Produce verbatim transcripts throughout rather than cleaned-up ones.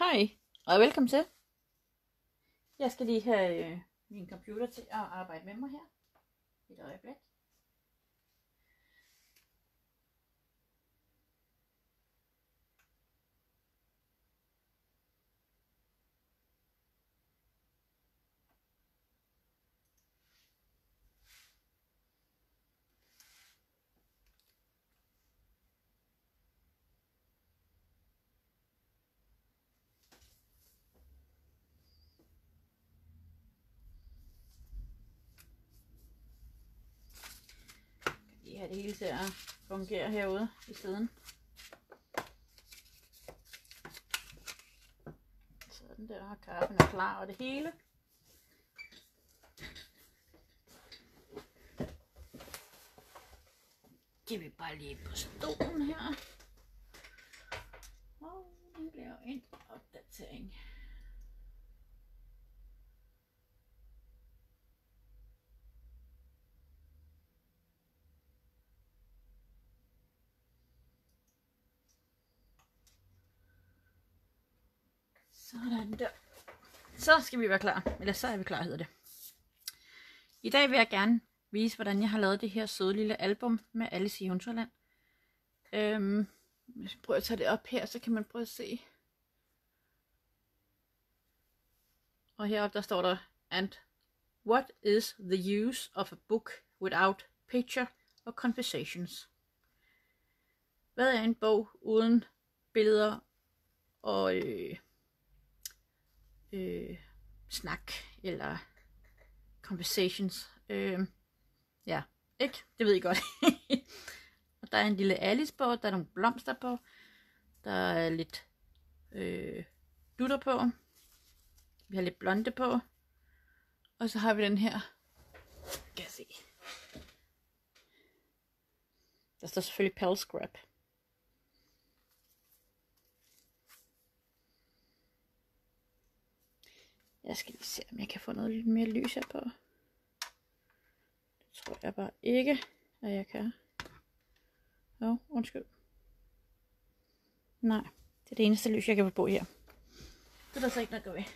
Hej og velkommen til. Jeg skal lige have øh, min computer til at arbejde med mig her. Et øjeblik. Jeg har det hele til at fungere herude i siden. Sådan der, kaffen er klar og det hele. Det vil bare lige på stolen her. Og den bliver en opdatering. Sådan der. Så skal vi være klar. Eller så er vi klar, hedder det. I dag vil jeg gerne vise, hvordan jeg har lavet det her søde lille album med Alice i Eventyrland. Øhm, hvis jeg prøver at tage det op her, så kan man prøve at se. Og heroppe der står der, and what is the use of a book without picture or conversations? Hvad er en bog uden billeder og øh, øh, snak eller conversations? Øh, ja, ikke? Det ved I godt. Og der er en lille Alice på, der er nogle blomster på, der er lidt øh, dutter på, vi har lidt blonde på, og så har vi den her, kan jeg se, der står selvfølgelig Pal Scrap. Jeg skal lige se, om jeg kan få noget lidt mere lys her på. Det tror jeg bare ikke, at jeg kan. Åh, oh, undskyld. Nej, det er det eneste lys, jeg kan få på her. Det er der så ikke noget at gå ved.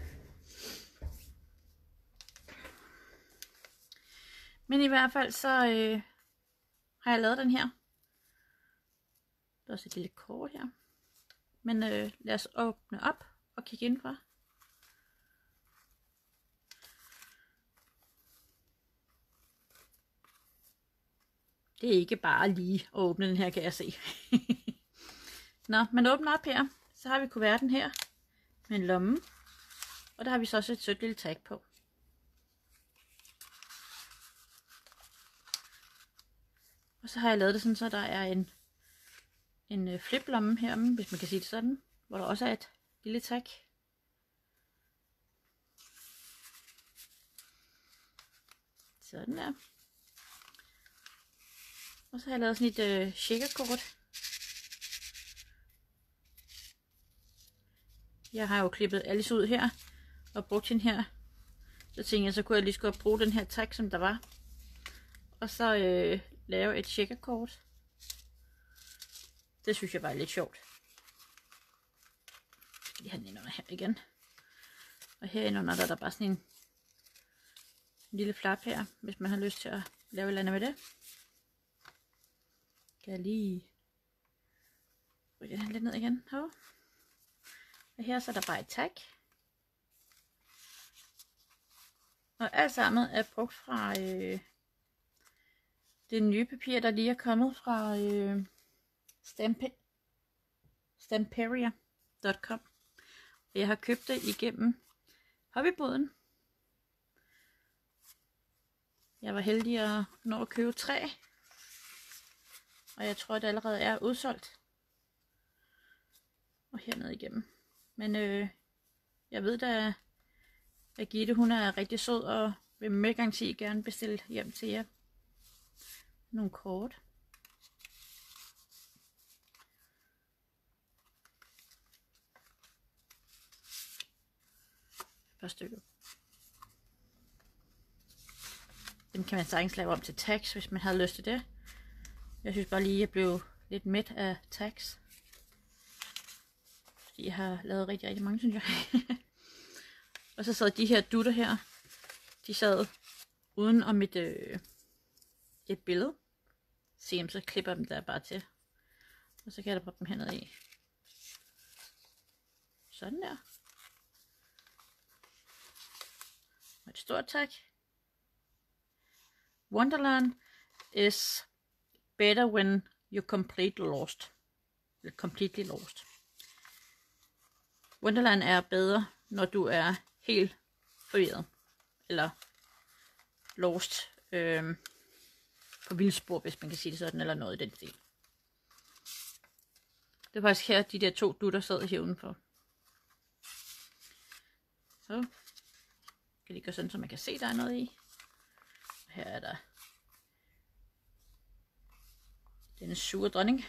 Men i hvert fald så øh, har jeg lavet den her. Der er også et lille kort her. Men øh, lad os åbne op og kigge indenfor. Det er ikke bare lige at åbne den her, kan jeg se. Nå, man åbner op her. Så har vi kuverten her med en lomme. Og der har vi så også et sødt lille tag på. Og så har jeg lavet det sådan, så der er en, en fliplomme her, hvis man kan sige det sådan. Hvor der også er et lille tag. Sådan der. Og så har jeg lavet sådan et øh, checkerkort. Jeg har jo klippet Alice ud her og brugt den her. Så tænkte jeg, så kunne jeg lige skulle bruge den her tag, som der var. Og så øh, lave et checkerkort. Det synes jeg var lidt sjovt. Jeg skal lige have den ind under her igen. Og herinde under der er der bare sådan en, en lille flap her, hvis man har lyst til at lave et eller andet med det. Kan jeg lige rykke den lidt ned igen. Her. Og her så er der bare et tag. Og alt sammen er brugt fra øh, det nye papir, der lige er kommet fra øh, Stamperia punktum com. Og jeg har købt det igennem Hobbyboden. Jeg var heldig at nå at købe tre. Og jeg tror, det allerede er udsolgt. Og hernede igennem. Men øh, jeg ved da, at Gitte, hun er rigtig sød og vil med garanti gerne bestille hjem til jer nogle kort. Et par stykker. Dem kan man sagtens lave om til tags, hvis man havde lyst til det. Jeg synes bare lige, at jeg blev lidt mæt af tags. Fordi jeg har lavet rigtig, rigtig mange, synes jeg. Og så sad de her dutter her. De sad uden om et, øh, et billede. Se, så klipper dem der bare til. Og så kan jeg da proppe dem hernede i. Sådan der. Og et stort tak. Wonderland is better when you're completely lost. Completely lost. Wonderland er bedre, når du er helt forvirret. Eller lost øh, på vildspor, hvis man kan sige det sådan, eller noget i den stil. Det er faktisk her, de der to dutter sad her udenfor. Så kan de gøre sådan, så man kan se, der er noget i. Og her er der denne sure dronning.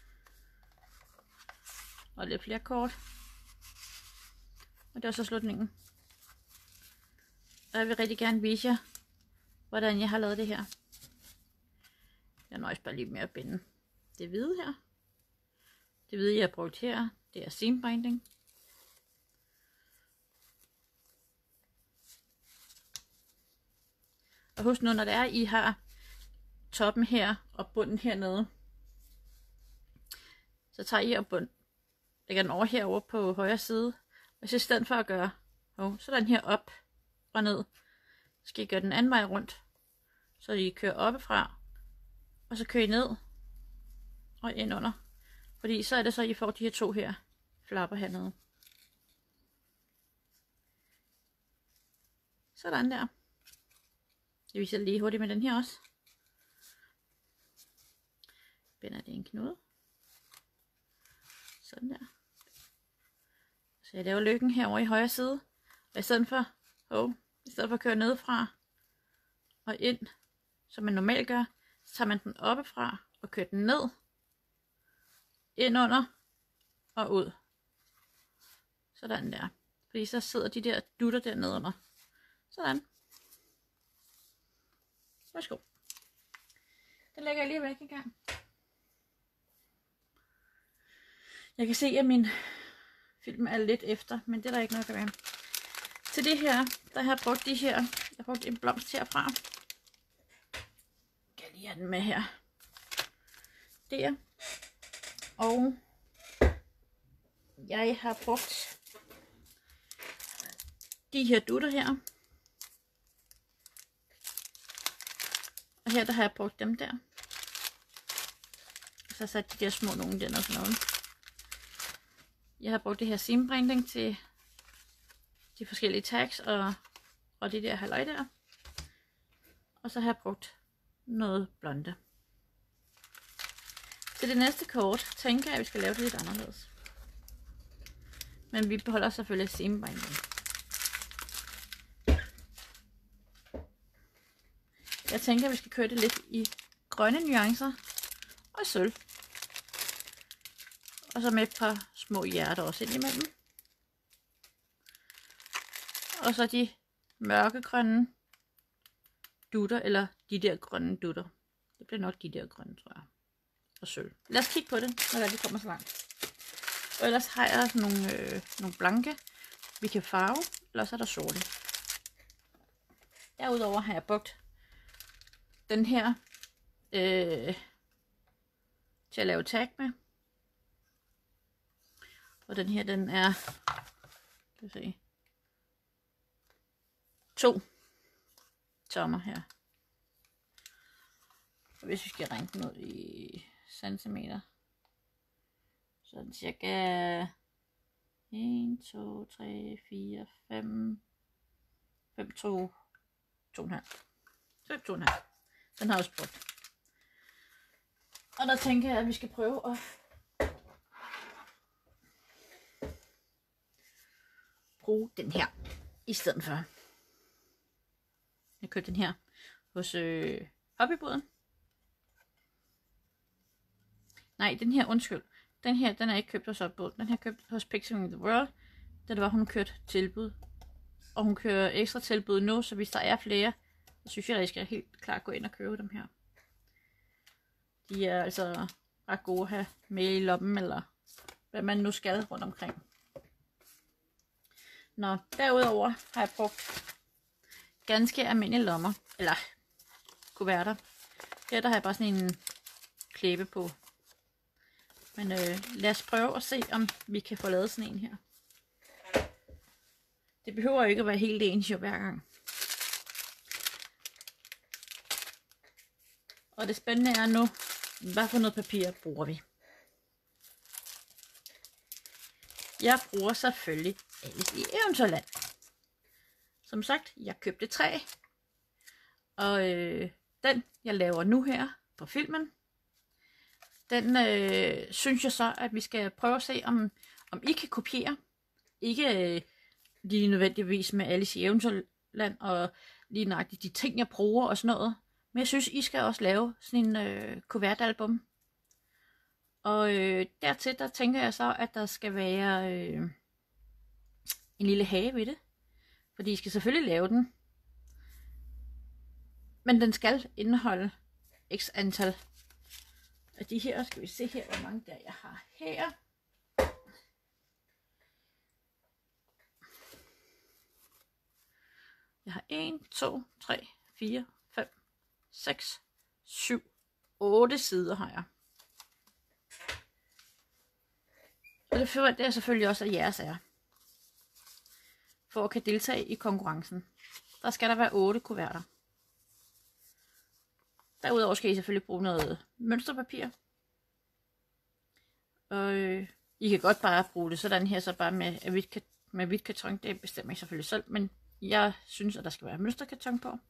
Og lidt flere kort. Og det var så slutningen. Og jeg vil rigtig gerne vise jer, hvordan jeg har lavet det her. Jeg nøjes bare lige med at binde det hvide her. Det hvide, jeg har brugt her, det er seam binding. Og husk nu, når det er, I har toppen her og bunden hernede, så tager I og bund, lægger den over herovre på højre side. Og så i stedet for at gøre oh, sådan her op og ned, så skal I gøre den anden vej rundt. Så I kører oppefra, og så kører I ned og ind under. Fordi så er det så, I får de her to her flapper hernede. Sådan der. Jeg viser lige hurtigt med den her også. Binder det en knude. Sådan der. Så jeg laver lykken herovre i højre side. Og i stedet for, oh, i stedet for at køre nedefra og ind, som man normalt gør, så tager man den oppefra og kører den ned, ind under og ud. Sådan der. Fordi så sidder de der dutter dernede under. Sådan. Værsgo. Den lægger jeg lige væk en gang. Jeg kan se, at min film er lidt efter, men det er der ikke noget at gøre. Til det her, der har jeg brugt de her. Jeg har brugt en blomst herfra. Jeg kan lige have den med her. Der. Og jeg har brugt de her dutter her. Og her der har jeg brugt dem der. Og så har jeg sat de der små nogen der og sådan noget. Jeg har brugt det her seam binding til de forskellige tags og, og det der halløj der. Og så har jeg brugt noget blonde. Til det næste kort tænker jeg, at vi skal lave det lidt anderledes. Men vi beholder selvfølgelig seam binding. Jeg tænker, at vi skal køre det lidt i grønne nuancer og sølv. Og så med et par små hjerter også ind imellem. Og så de mørkegrønne dutter, eller de der grønne dutter. Det bliver nok de der grønne, tror jeg. Og sølv. Lad os kigge på det, når det kommer så langt. Og ellers har jeg nogle, øh, nogle blanke, vi kan farve, eller så er der sorte. Derudover har jeg brugt den her øh, til at lave tag med. Og den her, den er, kan se, to tommer her. Og hvis vi skal regne den ud i centimeter, så er den cirka en, to, tre, fire, fem, fem, to, to og en halv. fem, to og en halv. Den har jeg også brugt. Og der tænker jeg, at vi skal prøve at bruge den her i stedet for. Jeg købte den her hos øh, Hobbyboden. Nej, den her, undskyld. Den her, den er ikke købt hos Hobbyboden. Den her købt hos Pixel the World. Da det var, hun kørte tilbud. Og hun kører ekstra tilbud nu, så hvis der er flere, så synes jeg, at I skal helt klart gå ind og købe dem her. De er altså ret gode at have med i lommen, eller hvad man nu skal rundt omkring. Nå, derudover har jeg brugt ganske almindelige lommer, eller kuverter. Her der har jeg bare sådan en klæbe på. Men øh, lad os prøve at se, om vi kan få lavet sådan en her. Det behøver jo ikke at være helt ens jo hver gang. Og det spændende er nu, hvad for noget papir bruger vi? Jeg bruger selvfølgelig Alice i Eventyrland. Som sagt, jeg købte tre. Og øh, den, jeg laver nu her på filmen, den øh, synes jeg så, at vi skal prøve at se, om, om I kan kopiere. Ikke øh, lige nødvendigvis med Alice i Eventyrland og lige nøjagtigt de ting, jeg bruger og sådan noget. Men jeg synes, I skal også lave sådan en øh, kuvertalbum. Og øh, dertil, der tænker jeg så, at der skal være øh, en lille hage ved det. Fordi I skal selvfølgelig lave den. Men den skal indeholde x antal af de her. Skal vi se her, hvor mange der jeg har her. Jeg har en, to, tre, fire, fem, seks, syv, otte sider har jeg. Og det forventer jeg selvfølgelig også, at jeres er. For at kan deltage i konkurrencen. Der skal der være otte kuverter. Derudover skal I selvfølgelig bruge noget mønsterpapir. Og øh, I kan godt bare bruge det sådan her, så bare med hvidt, med hvidt karton. Det bestemmer jeg selvfølgelig selv, men jeg synes, at der skal være mønsterkarton på.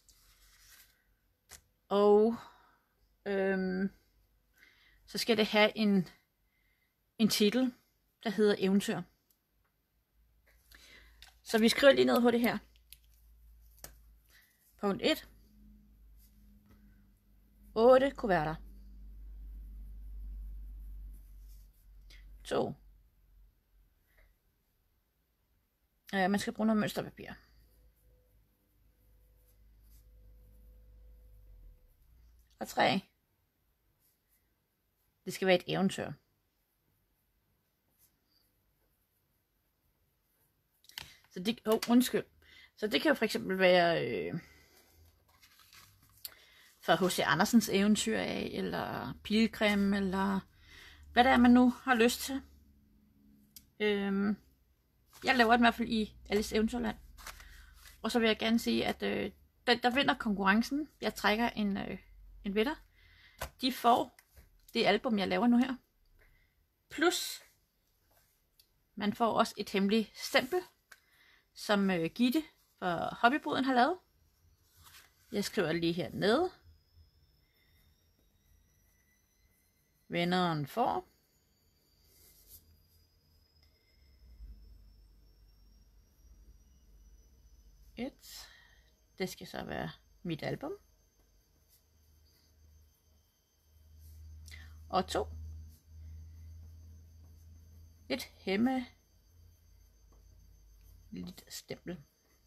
Og øhm, så skal det have en, en titel, der hedder Eventyr. Så vi skriver lige ned på det her. Punkt et. otte kuverter. to. Øh, man skal bruge noget mønsterpapir. Og tre. Det skal være et eventyr. Så det, oh, undskyld. Så det kan jo for eksempel være øh, fra H C Andersens eventyr af, eller Pilgrim, eller hvad det er, man nu har lyst til. Øh, jeg laver den i hvert fald i Alice Eventyrland. Og så vil jeg gerne sige, at øh, den, der vinder konkurrencen, jeg trækker en, øh, en vinder, de får det album, jeg laver nu her. Plus, man får også et hemmeligt stempel, som øh, Gitte fra Hobbyboden har lavet. Jeg skriver lige hernede. Vinderen får. Et. Det skal så være mit album. Og to. Et hemme lidt stempel.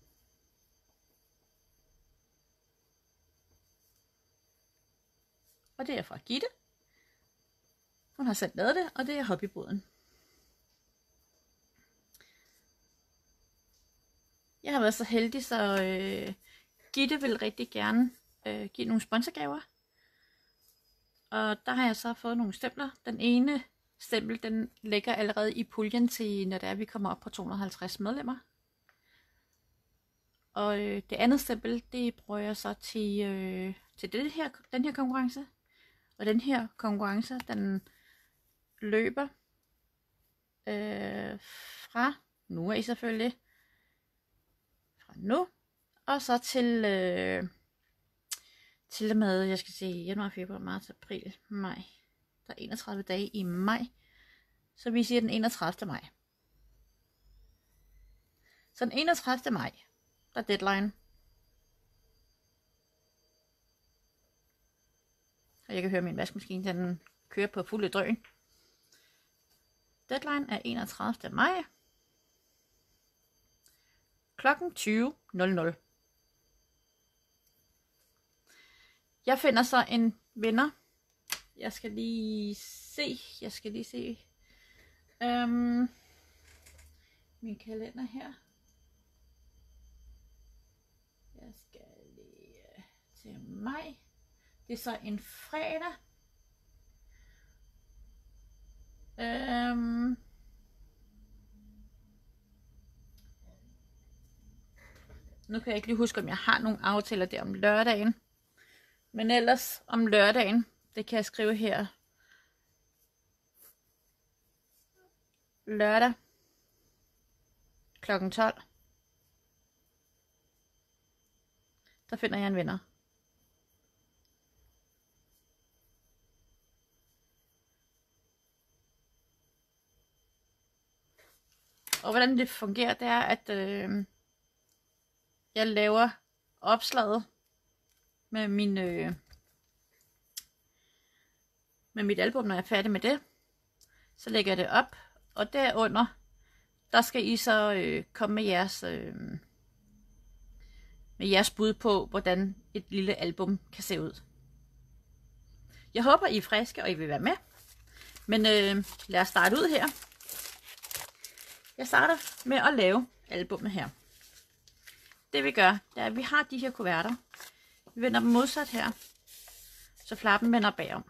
Og det er fra Gitte. Hun har selv lavet det, og det er Hobbyboden. Jeg har været så heldig, så øh, Gitte vil rigtig gerne øh, give nogle sponsorgaver. Og der har jeg så fået nogle stempler. Den ene stempel, den ligger allerede i puljen til, når det er, vi kommer op på to hundrede og halvtreds medlemmer. Og øh, det andet stempel, det bruger jeg så til, øh, til det her, den her konkurrence. Og den her konkurrence, den løber øh, fra, nu er I selvfølgelig, fra nu, og så til, øh, til og med, jeg skal se, januar, februar, marts, april, maj. Der er enogtredive dage i maj, så vi siger den enogtredivte maj. Så den enogtredivte maj, der er deadline. Og jeg kan høre min vaskemaskine, den kører på fulde drøn. Deadline er enogtredivte maj. Klokken tyve nul nul. Jeg finder så en vinder. Jeg skal lige se. Jeg skal lige se. Øhm, min kalender her. Jeg skal lige til maj. Det er så en fredag. Øhm. Nu kan jeg ikke lige huske, om jeg har nogle aftaler der om lørdagen. Men ellers om lørdagen, det kan jeg skrive her. Lørdag klokken tolv. Der finder jeg en vinder. Og hvordan det fungerer, det er, at øh, jeg laver opslaget med min øh, med mit album, når jeg er færdig med det. Så lægger jeg det op, og derunder, der skal I så øh, komme med jeres øh, med jeres bud på, hvordan et lille album kan se ud. Jeg håber, I er friske, og I vil være med. Men øh, lad os starte ud her. Jeg starter med at lave albummet her. Det vi gør, det er, at vi har de her kuverter. Vi vender dem modsat her, så flappen vender bagom.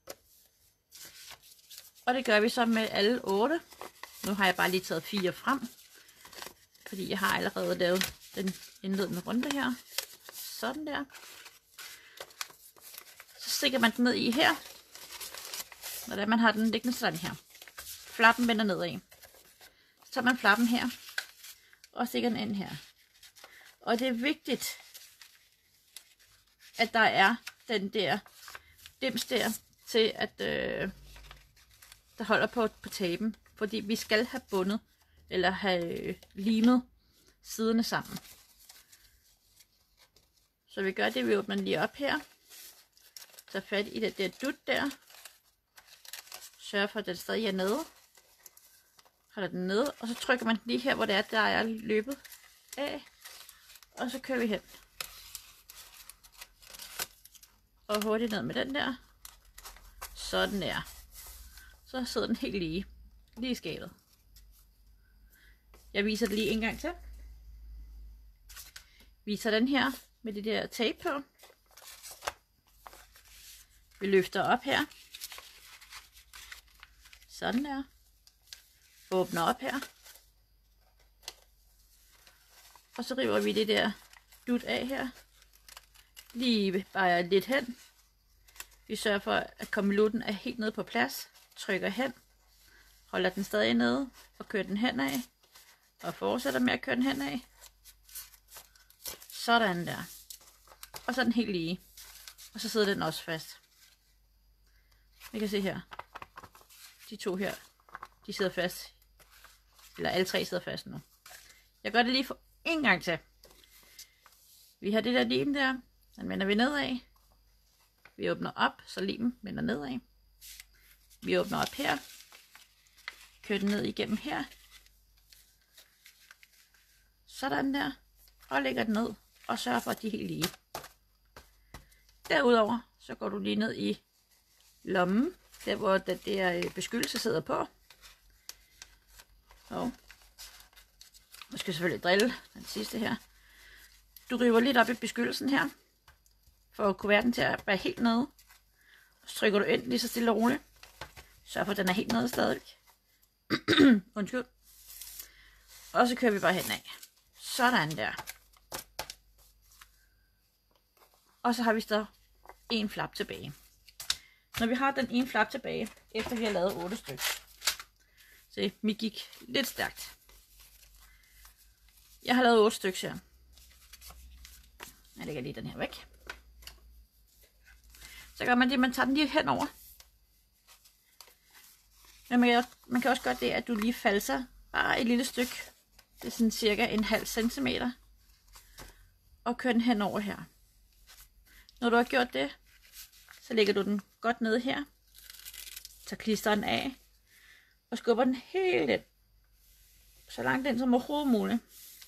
Og det gør vi så med alle otte. Nu har jeg bare lige taget fire frem, fordi jeg har allerede lavet den indledende runde her. Sådan der. Så stikker man den ned i her. Når man har den liggende sådan her. Flappen vender nedad. Så tager man flappen her og stikker den ind her. Og det er vigtigt, at der er den der dims der til at øh, der holder på, på tapen. Fordi vi skal have bundet eller have øh, limet siderne sammen. Så vi gør det, vi åbner den lige op her. Tager fat i det der dut der. Sørger for, at den stadig er nede. Holder den nede, og så trykker man lige her, hvor det er, der er løbet af. Og så kører vi hen. Og hurtigt ned med den der. Sådan der. Så sidder den helt lige. Lige i skabet. Jeg viser det lige en gang til. Viser den her med det der tape på. Vi løfter op her. Sådan der. Åbner op her. Og så river vi det der dut af her. Lige bare lidt hen. Vi sørger for, at kommelutten er helt nede på plads. Trykker hen. Holder den stadig nede. Og kører den henad. Og fortsætter med at køre den henad. Sådan der. Og så er den helt lige. Og så sidder den også fast. Vi kan se her. De to her. De sidder fast. Eller alle tre sidder fast nu. Jeg gør det lige for en gang til. Vi har det der lim der. Den vender vi nedad. Vi åbner op, så limen vender nedad. Vi åbner op her. Kører den ned igennem her. Sådan der. Og lægger den ned. Og sørger for, at de er helt lige. Derudover, så går du lige ned i lommen. Der hvor det der beskyttelse sidder på. Og nu skal jeg selvfølgelig drille den sidste her. Du river lidt op i beskyttelsen her. For at kuverten til at være helt nede. Og så trykker du ind lige så stille og roligt. Sørg for at den er helt nede stadigvæk. Undskyld. Og så kører vi bare henad. Sådan der. Og så har vi så en flap tilbage. Når vi har den ene flap tilbage, efter vi har lavet otte stykker. Se, vi gik lidt stærkt. Jeg har lavet otte stykker her. Jeg lægger lige den her væk. Så gør man det, man tager den lige henover. Men man, man kan også gøre det, at du lige falser bare et lille stykke. Det er sådan cirka en halv centimeter. Og kører den henover her. Når du har gjort det, så lægger du den godt ned her. Tager klisteren af. Og skubber den helt ind. Så langt ind som overhovedet muligt.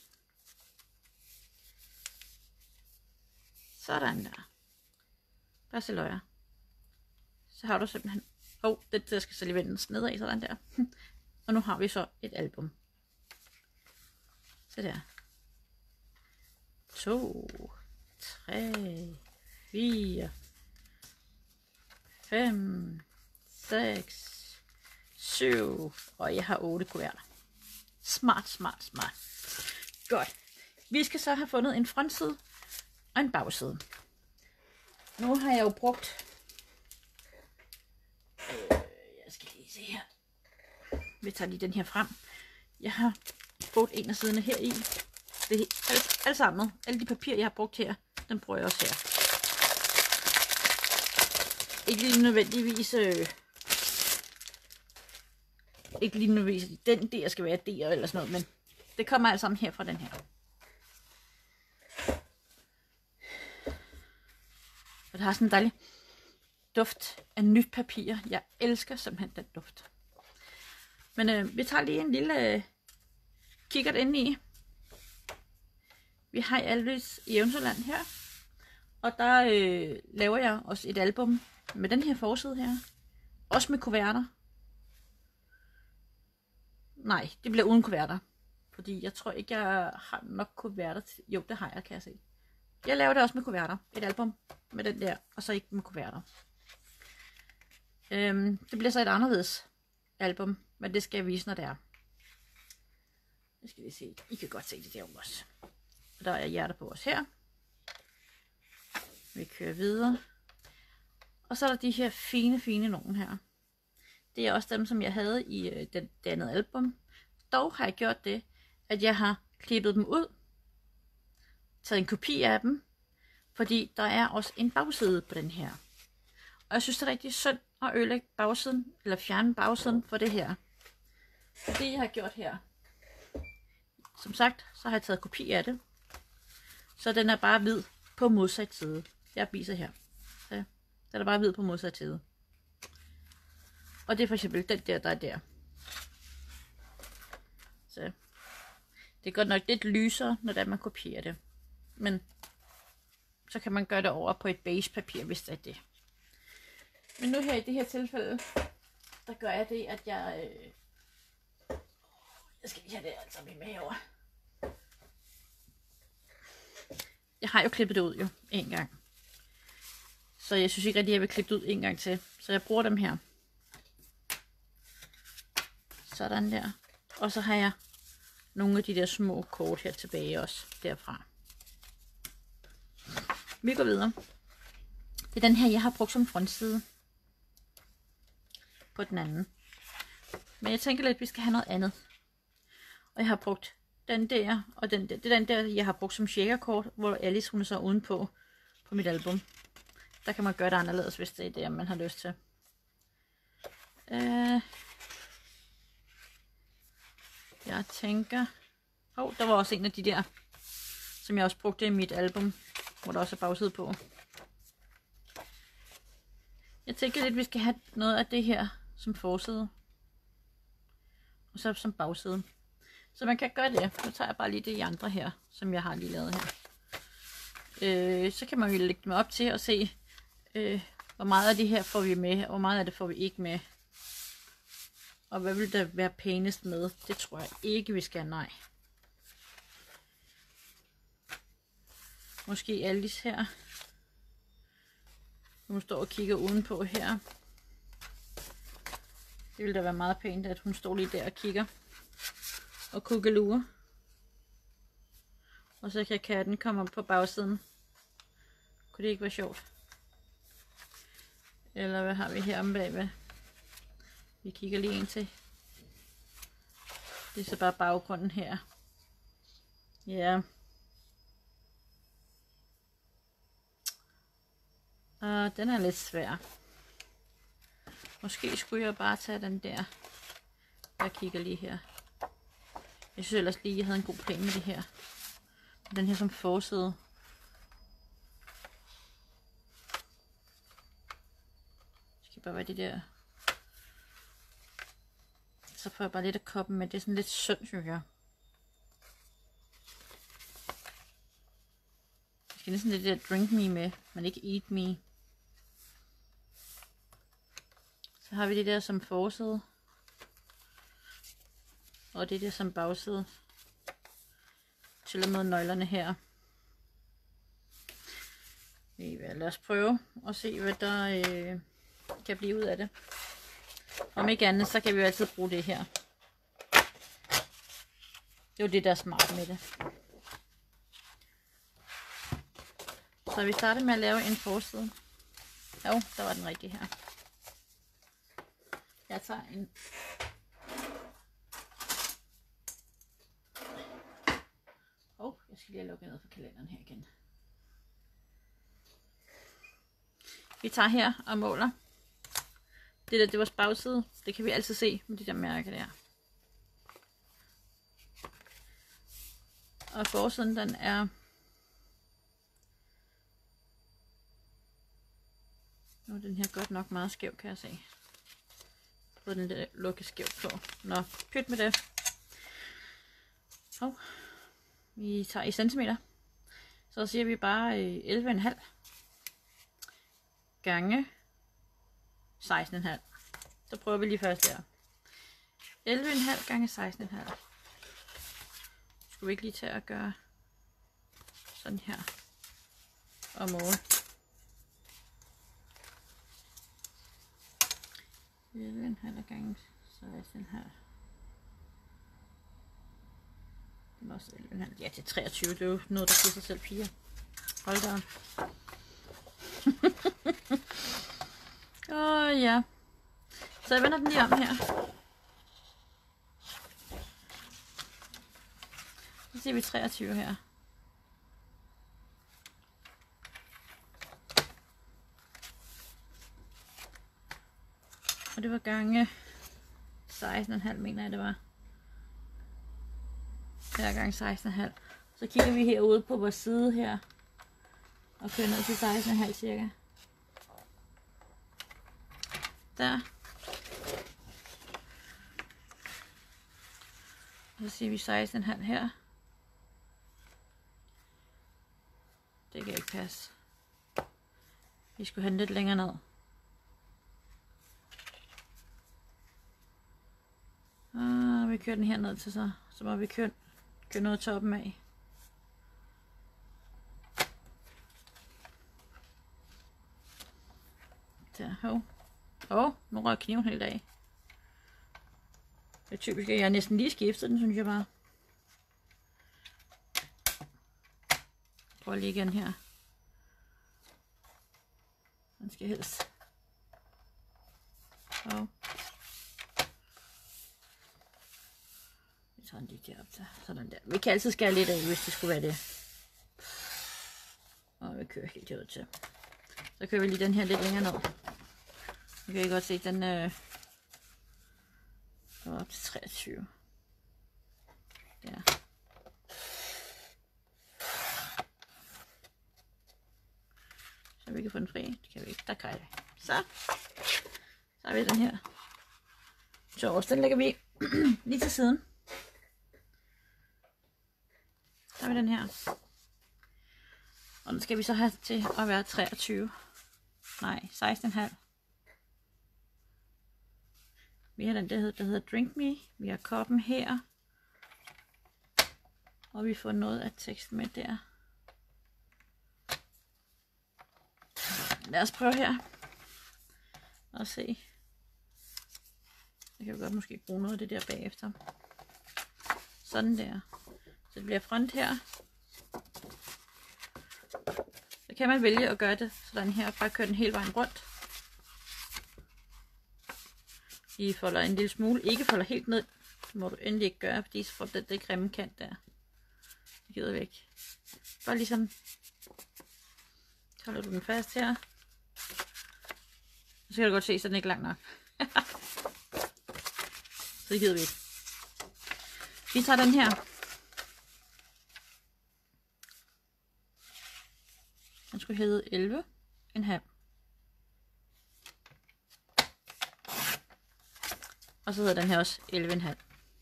Sådan der. Bare se løjer. Så har du simpelthen... Åh, oh, det der skal så lige vendes nedad, sådan der. Og nu har vi så et album. Så der. to, tre, fire, fem, seks, syv, og jeg har otte kuverter. Smart, smart, smart. Godt. Vi skal så have fundet en frontside og en bagside. Nu har jeg jo brugt... Øh, jeg skal lige se her. Vi tager lige den her frem. Jeg har brugt en af siderne her i. Det er alt, alt sammen. Alle de papirer, jeg har brugt her, den bruger jeg også her. Ikke lige nødvendigvis... Øh, ikke lige nødvendigvis den der skal være der eller sådan noget, men det kommer alt sammen her fra den her. Og det har sådan en dejlig duft af nyt papir. Jeg elsker simpelthen den duft. Men øh, vi tager lige en lille øh, kikkert ind i. Vi har Alice i Eventyrland her. Og der øh, laver jeg også et album med den her forside her. Også med kuverter. Nej, det bliver uden kuverter. Fordi jeg tror ikke, jeg har nok kuverter til. Jo, det har jeg, kan jeg se. Jeg laver det også med kuverter. Et album med den der, og så ikke med kuverter. Øhm, det bliver så et anderledes album, men det skal jeg vise, når det er. Det skal I se. I kan godt se det der også. Og der er hjerter på os her. Vi kører videre. Og så er der de her fine, fine nogen her. Det er også dem, som jeg havde i øh, det, det andet album. Dog har jeg gjort det, at jeg har klippet dem ud. Taget en kopi af dem. Fordi der er også en bagside på den her. Og jeg synes, det er rigtig synd at ødelægge bagsiden, eller fjerne bagsiden for det her. Det jeg har gjort her. Som sagt, så har jeg taget kopi af det. Så den er bare hvid på modsat side. Jeg viser her. Så den er bare hvid på modsat side. Og det er for eksempel den der, der er der. Så det er godt nok lidt lysere, når det er, man kopierer det. Men så kan man gøre det over på et beige papir, hvis det er det. Men nu her i det her tilfælde, der gør jeg det, at jeg... Øh, jeg skal lige have det alt sammen med over. Jeg har jo klippet det ud jo, en gang. Så jeg synes ikke rigtig, at jeg vil klippe det ud en gang til. Så jeg bruger dem her. Sådan der. Og så har jeg nogle af de der små kort her tilbage også, derfra. Vi går videre. Det er den her, jeg har brugt som frontside. På den anden. Men jeg tænker lidt, at vi skal have noget andet. Og jeg har brugt den der, og den der. Det er den der, jeg har brugt som shakerkort, hvor Alice hun er så udenpå på mit album. Der kan man gøre det anderledes, hvis det er det, man har lyst til. Øh, jeg tænker... Åh, oh, der var også en af de der, som jeg også brugte i mit album, hvor der også er bagside på. Jeg tænker lidt, at vi skal have noget af det her som forside. Og så som bagside. Så man kan gøre det. Nu tager jeg bare lige det i andre her, som jeg har lige lavet her. Øh, så kan man jo lægge dem op til og se, øh, hvor meget af det her får vi med, og hvor meget af det får vi ikke med. Og hvad vil der være pænest med? Det tror jeg ikke, vi skal have, nej. Måske Alice her. Hun står og kigger udenpå her. Det ville da være meget pænt, at hun står lige der og kigger. Og kukkelurer. Og så kan katten komme op på bagsiden. Kunne det ikke være sjovt? Eller hvad har vi her om bagved? Vi kigger lige ind til. Det er så bare baggrunden her. Ja. Og den er lidt svær. Måske skulle jeg bare tage den der. Jeg kigger lige her. Jeg synes ellers lige, at jeg havde en god plan med det her. Den her som forside. Det skal bare være det der. Så får jeg bare lidt af koppen med. Det er sådan lidt synd, synes jeg. Jeg skal næsten det der drink me med, men ikke eat me. Så har vi det der som forside. Og det der som bagside. Til og med nøglerne her. Lad os prøve at se, hvad der øh, kan blive ud af det. Om ikke andet, så kan vi jo altid bruge det her. Det er jo det, der er smart med det. Så vi starter med at lave en forside. Jo, der var den rigtige her. Jeg tager en... Åh, oh, jeg skal lige lukke ned for kalenderen her igen. Vi tager her og måler. Det der, det var bagside. Det kan vi altid se med de der mærker der. Og forsiden, den er... Nu er den her godt nok meget skæv, kan jeg se. Så den der lukke skævt på. Nå, pyt med det. Og vi tager i centimeter. Så siger vi bare elleve komma fem gange seksten komma fem. Så prøver vi lige først der. elleve komma fem gange seksten komma fem. Skulle vi ikke lige tage at gøre sådan her og måle. elleve komma fem gange seksten komma fem. Det er også elleve komma fem. Ja, til treogtyve. Det er jo noget, der giver sig selv fire. Hold da. Åh oh, ja. Så jeg vender den lige om her. Så ser vi treogtyve her. Og det var gange seksten komma fem, mener jeg det var. Her gange seksten komma fem. Så kigger vi herude på vores side her. Og kører ned til seksten komma fem cirka. Der. Og så siger vi seksten komma fem her. Det kan ikke passe. Vi skulle have den lidt længere ned. Og vi kører den her ned til så. Så må vi køre, køre noget toppen af. Der, hov. Åh, nu røg kniven helt af. Det er typisk, at jeg næsten lige skiftet den, synes jeg bare. Prøv lige igen her. Den skal helst. Åh. Vi tager den lige derop til. Sådan der. Vi kan altid skære lidt af, hvis det skulle være det. Og vi kører helt ud til. Så kører vi lige den her lidt længere ned. Nu kan I godt se, at den øh, går op til treogtyve. Der. Så vi kan få den fri. Det kan vi ikke. Der kan vi. Så. Så har vi den her. Så den lægger vi lige til siden. Så har vi den her. Og den skal vi så have til at være treogtyve. Nej, seksten komma fem. Vi har den, der hedder, der hedder Drink Me. Vi har koppen her. Og vi får noget af teksten med der. Lad os prøve her. Og se. Jeg kan jo godt måske bruge noget af det der bagefter. Sådan der. Så det bliver front her. Så kan man vælge at gøre det sådan her. Bare køre den hele vejen rundt. I folder en lille smule. Ikke folder helt ned. Det må du endelig ikke gøre, fordi så får det, det grimme kant der. Det gider væk. Bare ligesom. Så holder du den fast her. Så kan du godt se, så den ikke er lang nok. Så det gider vi ikke. Vi tager den her. Den skulle hedde elleve komma fem. Og så hedder den her også elleve komma fem.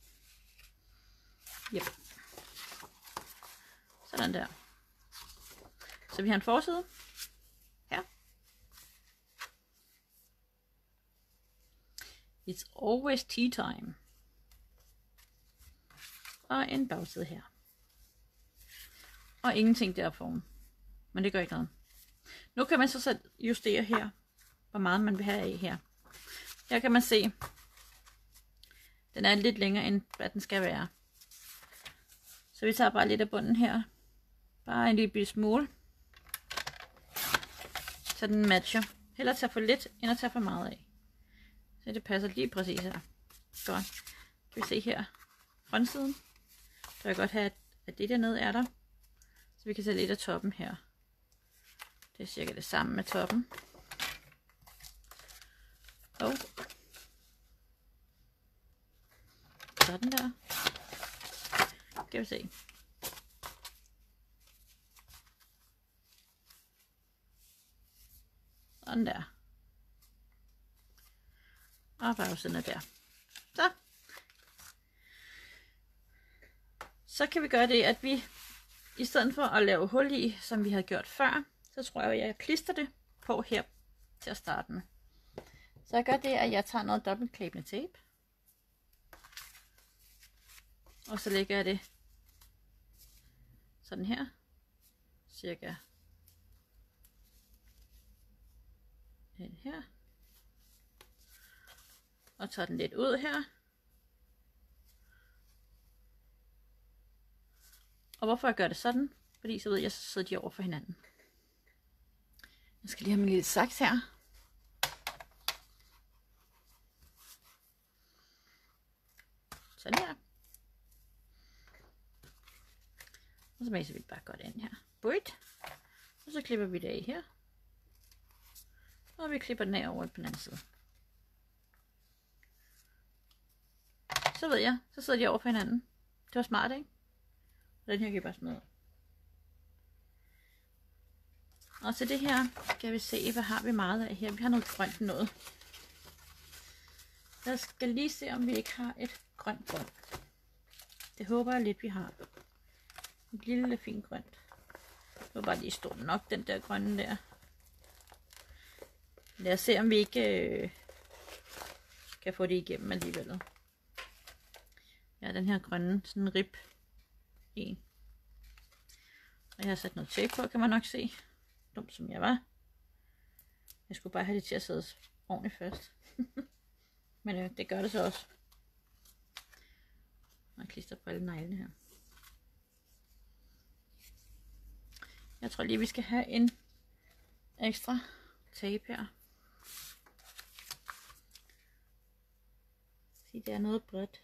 Yep. Sådan der. Så vi har en forside. Her. It's always tea time. Og en bagside her. Og ingenting der foran. Men det gør ikke noget. Nu kan man så selv justere her, hvor meget man vil have af her. Her kan man se, den er lidt længere end hvad den skal være. Så vi tager bare lidt af bunden her. Bare en lille bitte smule. Så den matcher. Hellere tage for lidt, end at tage for meget af. Så det passer lige præcis her. Godt. Kan vi se her. Frontsiden. Så jeg godt have, at det dernede er der. Så vi kan tage lidt af toppen her. Det er cirka det samme med toppen. Og sådan der. Skal vi se. Sådan der. Og bagsiden er der. Så. Så kan vi gøre det, at vi i stedet for at lave hul i, som vi havde gjort før, så tror jeg, at jeg klister det på her til at starte med. Så jeg gør det, at jeg tager noget dobbeltklæbende tape. Og så lægger jeg det sådan her. Cirka den her. Og tager den lidt ud her. Og hvorfor jeg gør det sådan? Fordi så ved jeg, så sidder de over for hinanden. Jeg skal lige have min lille saks her. Sådan her. Og så maser vi bare godt ind her. Bøjt. Og så klipper vi det af her. Og vi klipper den af over på den anden side. Så ved jeg, så sidder de over for hinanden. Det var smart, ikke? Og den her kan jeg bare smide ud. Og til det her skal vi se, hvad har vi meget af her. Vi har noget grønt noget. Jeg skal lige se, om vi ikke har et grønt grønt. Det håber jeg lidt, vi har. Et lille fint grønt. Det var bare lige stor nok, den der grønne der. Lad os se, om vi ikke øh, kan få det igennem alligevel. Ja, den her grønne, sådan en rib. En. Og jeg har sat noget tape på, kan man nok se. Dum som jeg var. Jeg skulle bare have det til at sidde ordentligt først. Men øh, det gør det så også. Og jeg klister på alle neglene her. Jeg tror lige, vi skal have en ekstra tape her. Se, det er noget bredt.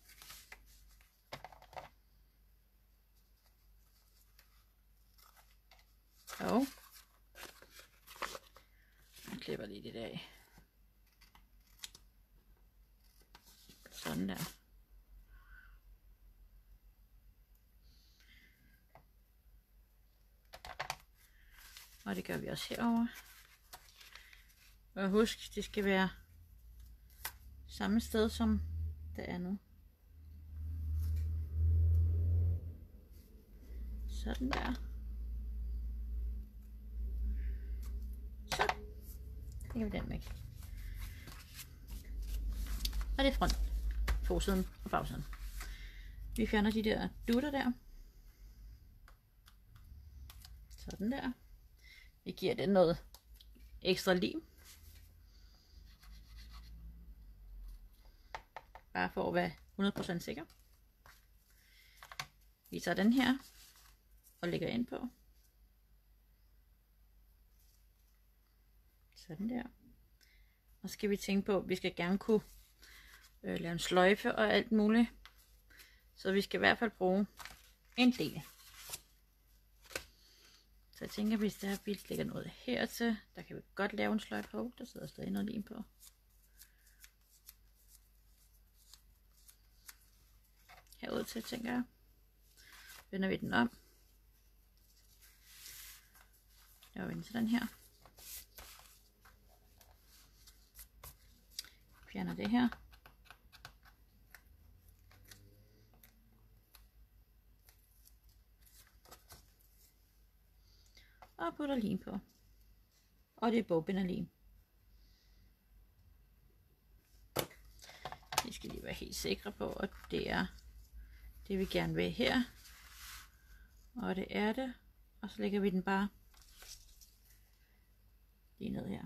Og jeg klipper lige det af. Sådan der. Og det gør vi også herover. Og husk, det skal være samme sted som det andet. Sådan der. Så. Det kan vi den væk. Og det er front, forsiden og bagsiden. Vi fjerner de der dutter der. Sådan der. Vi giver det noget ekstra lim. Bare for at være hundrede procent sikker. Vi tager den her og lægger ind på. Sådan der. Og så skal vi tænke på, at vi skal gerne kunne øh, lave en sløjfe og alt muligt. Så vi skal i hvert fald bruge en del. Så jeg tænker, hvis der vi lægger noget hertil, der kan vi godt lave en sløjfe på. Der sidder stadig noget lim på. Herud til, tænker jeg. Vender vi den om. Jeg vender til den her. Fjerner det her. Og putter lim på. Og det er bogbinderlim. Vi skal lige være helt sikre på, at det er det, vi gerne vil her. Og det er det. Og så lægger vi den bare lige ned her.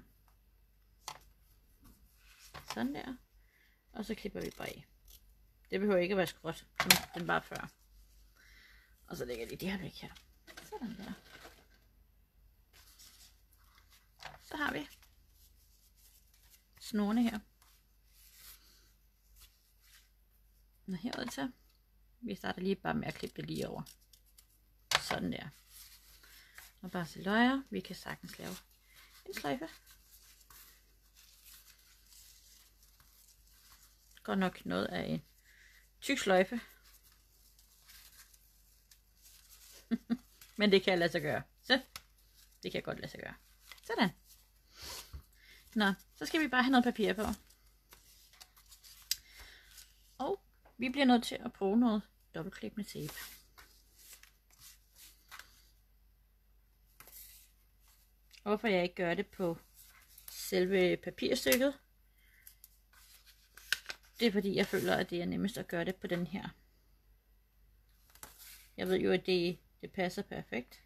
Sådan der. Og så klipper vi bare af. Det behøver ikke at være skråt, som den var før. Og så lægger jeg lige det her væk her. Sådan der. Så har vi snorene her. Og herud til. Vi starter lige bare med at klippe det lige over. Sådan der. Og bare se løjer. Vi kan sagtens lave en sløjfe. Godt nok noget af en tyk sløjfe. Men det kan jeg lade sig gøre. Så det kan jeg godt lade sig gøre. Sådan. Nå, så skal vi bare have noget papir på. Og vi bliver nødt til at bruge noget dobbeltklippende tape. Og hvorfor jeg ikke gør det på selve papirstykket, det er fordi jeg føler, at det er nemmest at gøre det på den her. Jeg ved jo, at det, det passer perfekt.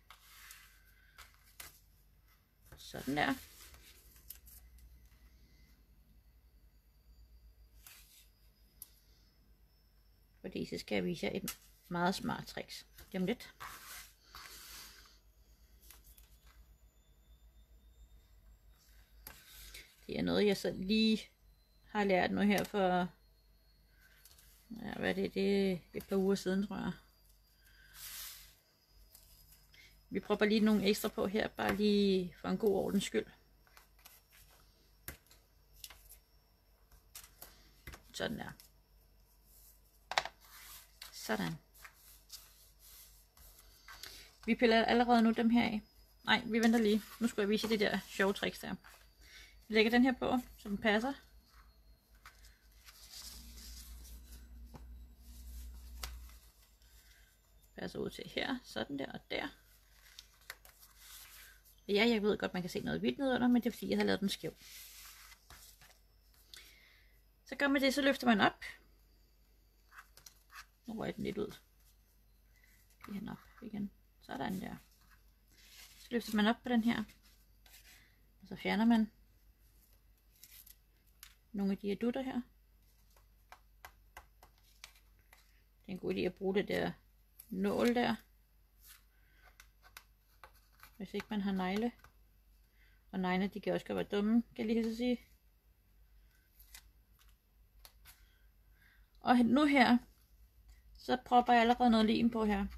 Sådan der. Fordi så skal jeg vise jer et meget smart tricks. Det om lidt. Det er noget, jeg så lige har lært nu her for, ja, hvad er det, det er et par uger siden, tror jeg. Vi prøver lige nogle ekstra på her, bare lige for en god ordens skyld. Sådan der. Sådan. Vi piller allerede nu dem her af. Nej, vi venter lige. Nu skal jeg vise det der sjove tricks der. Vi lægger den her på, så den passer. Passer ud til her, sådan der og der. Ja, jeg ved godt, man kan se noget hvidt nedenunder, men det er fordi, jeg har lavet den skæv. Så gør man det, så løfter man op. Nu rører den lidt ud. Lige hen op igen. Sådan der. Så løfter man op på den her. Og så fjerner man nogle af de her dutter her. Det er en god idé at bruge det der nål der. Hvis ikke man har negle. Og negle, de kan også godt være dumme, kan jeg lige så sige. Og nu her, så propper jeg allerede noget lim på her.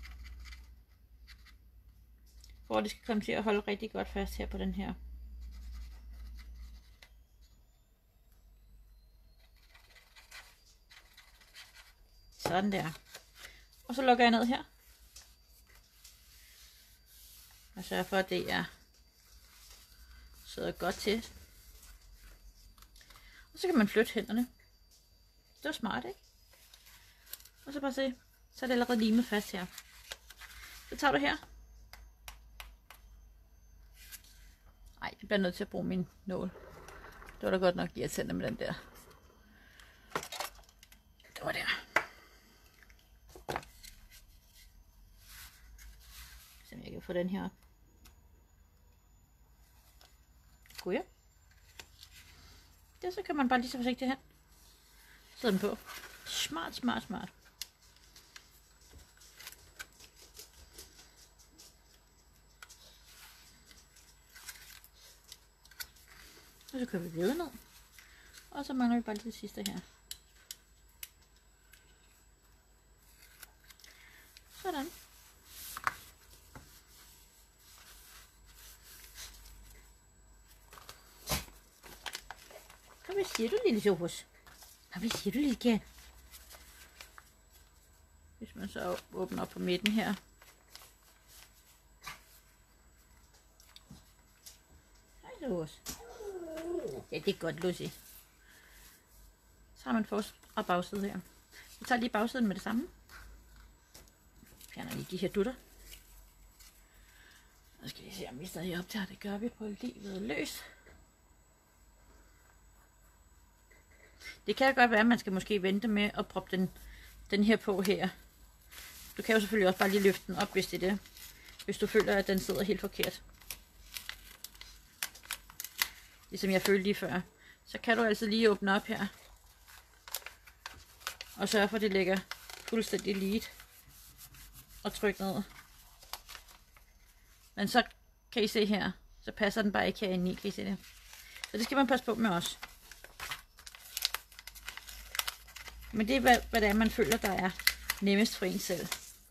For at det skal komme til at holde rigtig godt fast her på den her. Sådan der. Og så lukker jeg ned her. Og sørger for, at det er sidder godt til. Og så kan man flytte hænderne. Det var smart, ikke? Og så bare se, så er det allerede limet fast her. Så tager du her. Ej, jeg bliver nødt til at bruge min nål. Det var da godt nok irriterende med den der. Det var der. Så jeg kan få den her op. God ja. Det så kan man bare lige så forsigtigt hen. Sæt den på. Smart, smart, smart. Og så kører vi videre ned. Og så mangler vi bare lige det sidste her. Sådan. Hvad siger du, lille Sofus? Hvad siger du, lille Kat? Hvis man så åbner op på midten her. Hej, Sofus. Ja, det er godt, Lucy. Så har man forrest og bagside her. Vi tager lige bagsiden med det samme. Fjerner lige de her dutter. Nu skal vi se, om vi stadig optager. Det gør vi på livet løs. Det kan godt være, at man skal måske vente med at proppe den, den her på her. Du kan jo selvfølgelig også bare lige løfte den op, hvis det er det. Hvis du føler, at den sidder helt forkert. ligesom jeg følte lige før, så kan du altså lige åbne op her. Og sørge for, at det ligger fuldstændig lige. Og trykke ned. Men så kan I se her, så passer den bare ikke herinde i, kan I se det. Så det skal man passe på med også. Men det er, hvad, hvad det er, man føler, der er nemmest for en selv.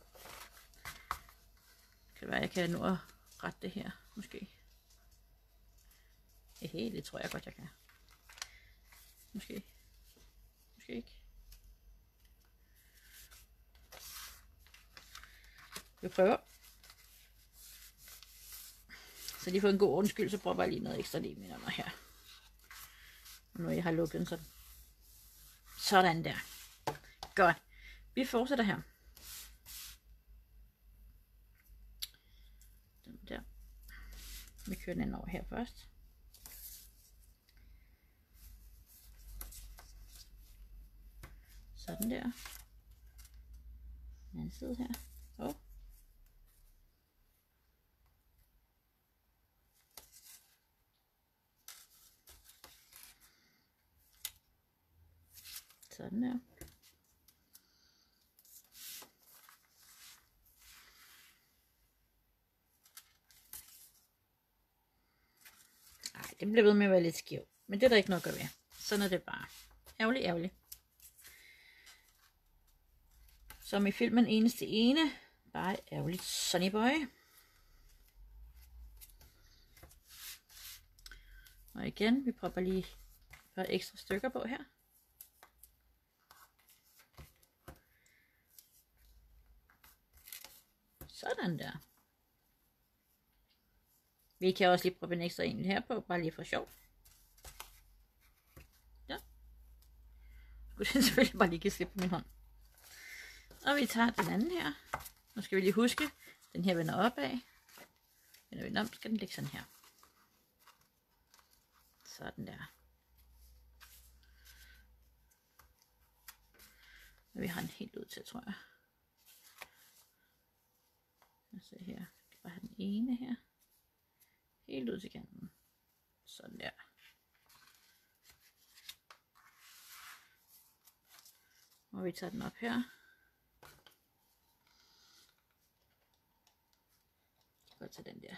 Det kan være, jeg kan nå at rette det her, måske. Hehe, det tror jeg godt, jeg kan. Måske. Måske ikke. Vi prøver. Så lige for en god undskyld, så prøver jeg lige noget ekstra lim under her. Og nu jeg har lukket den sådan. Sådan der. Godt. Vi fortsætter her. Den der. Vi kører den anden over her først. Sådan der. Den anden side her. Oh. Sådan der. Ej, det bliver ved med at være lidt skæv. Men det er der ikke noget at gøre ved. Sådan er det bare. Ærgerligt, ærgerligt. Som i filmen Eneste Ene. Bare ærgerligt, Sonny Boy. Og igen, vi prøver lige et par ekstra stykker på her. Sådan der. Vi kan også lige prøve en ekstra en her på, bare lige for sjov. Ja. Jeg skulle selvfølgelig bare lige give slip på min hånd. Og vi tager den anden her. Nu skal vi lige huske, den her vender opad. Vender vi den om, skal den ligge sådan her. Sådan der. Og vi har den helt ud til, tror jeg. Jeg ser her. Jeg kan bare have den ene her. Helt ud til kanten. Sådan der. Og vi tager den op her. Jeg kan godt tage den der.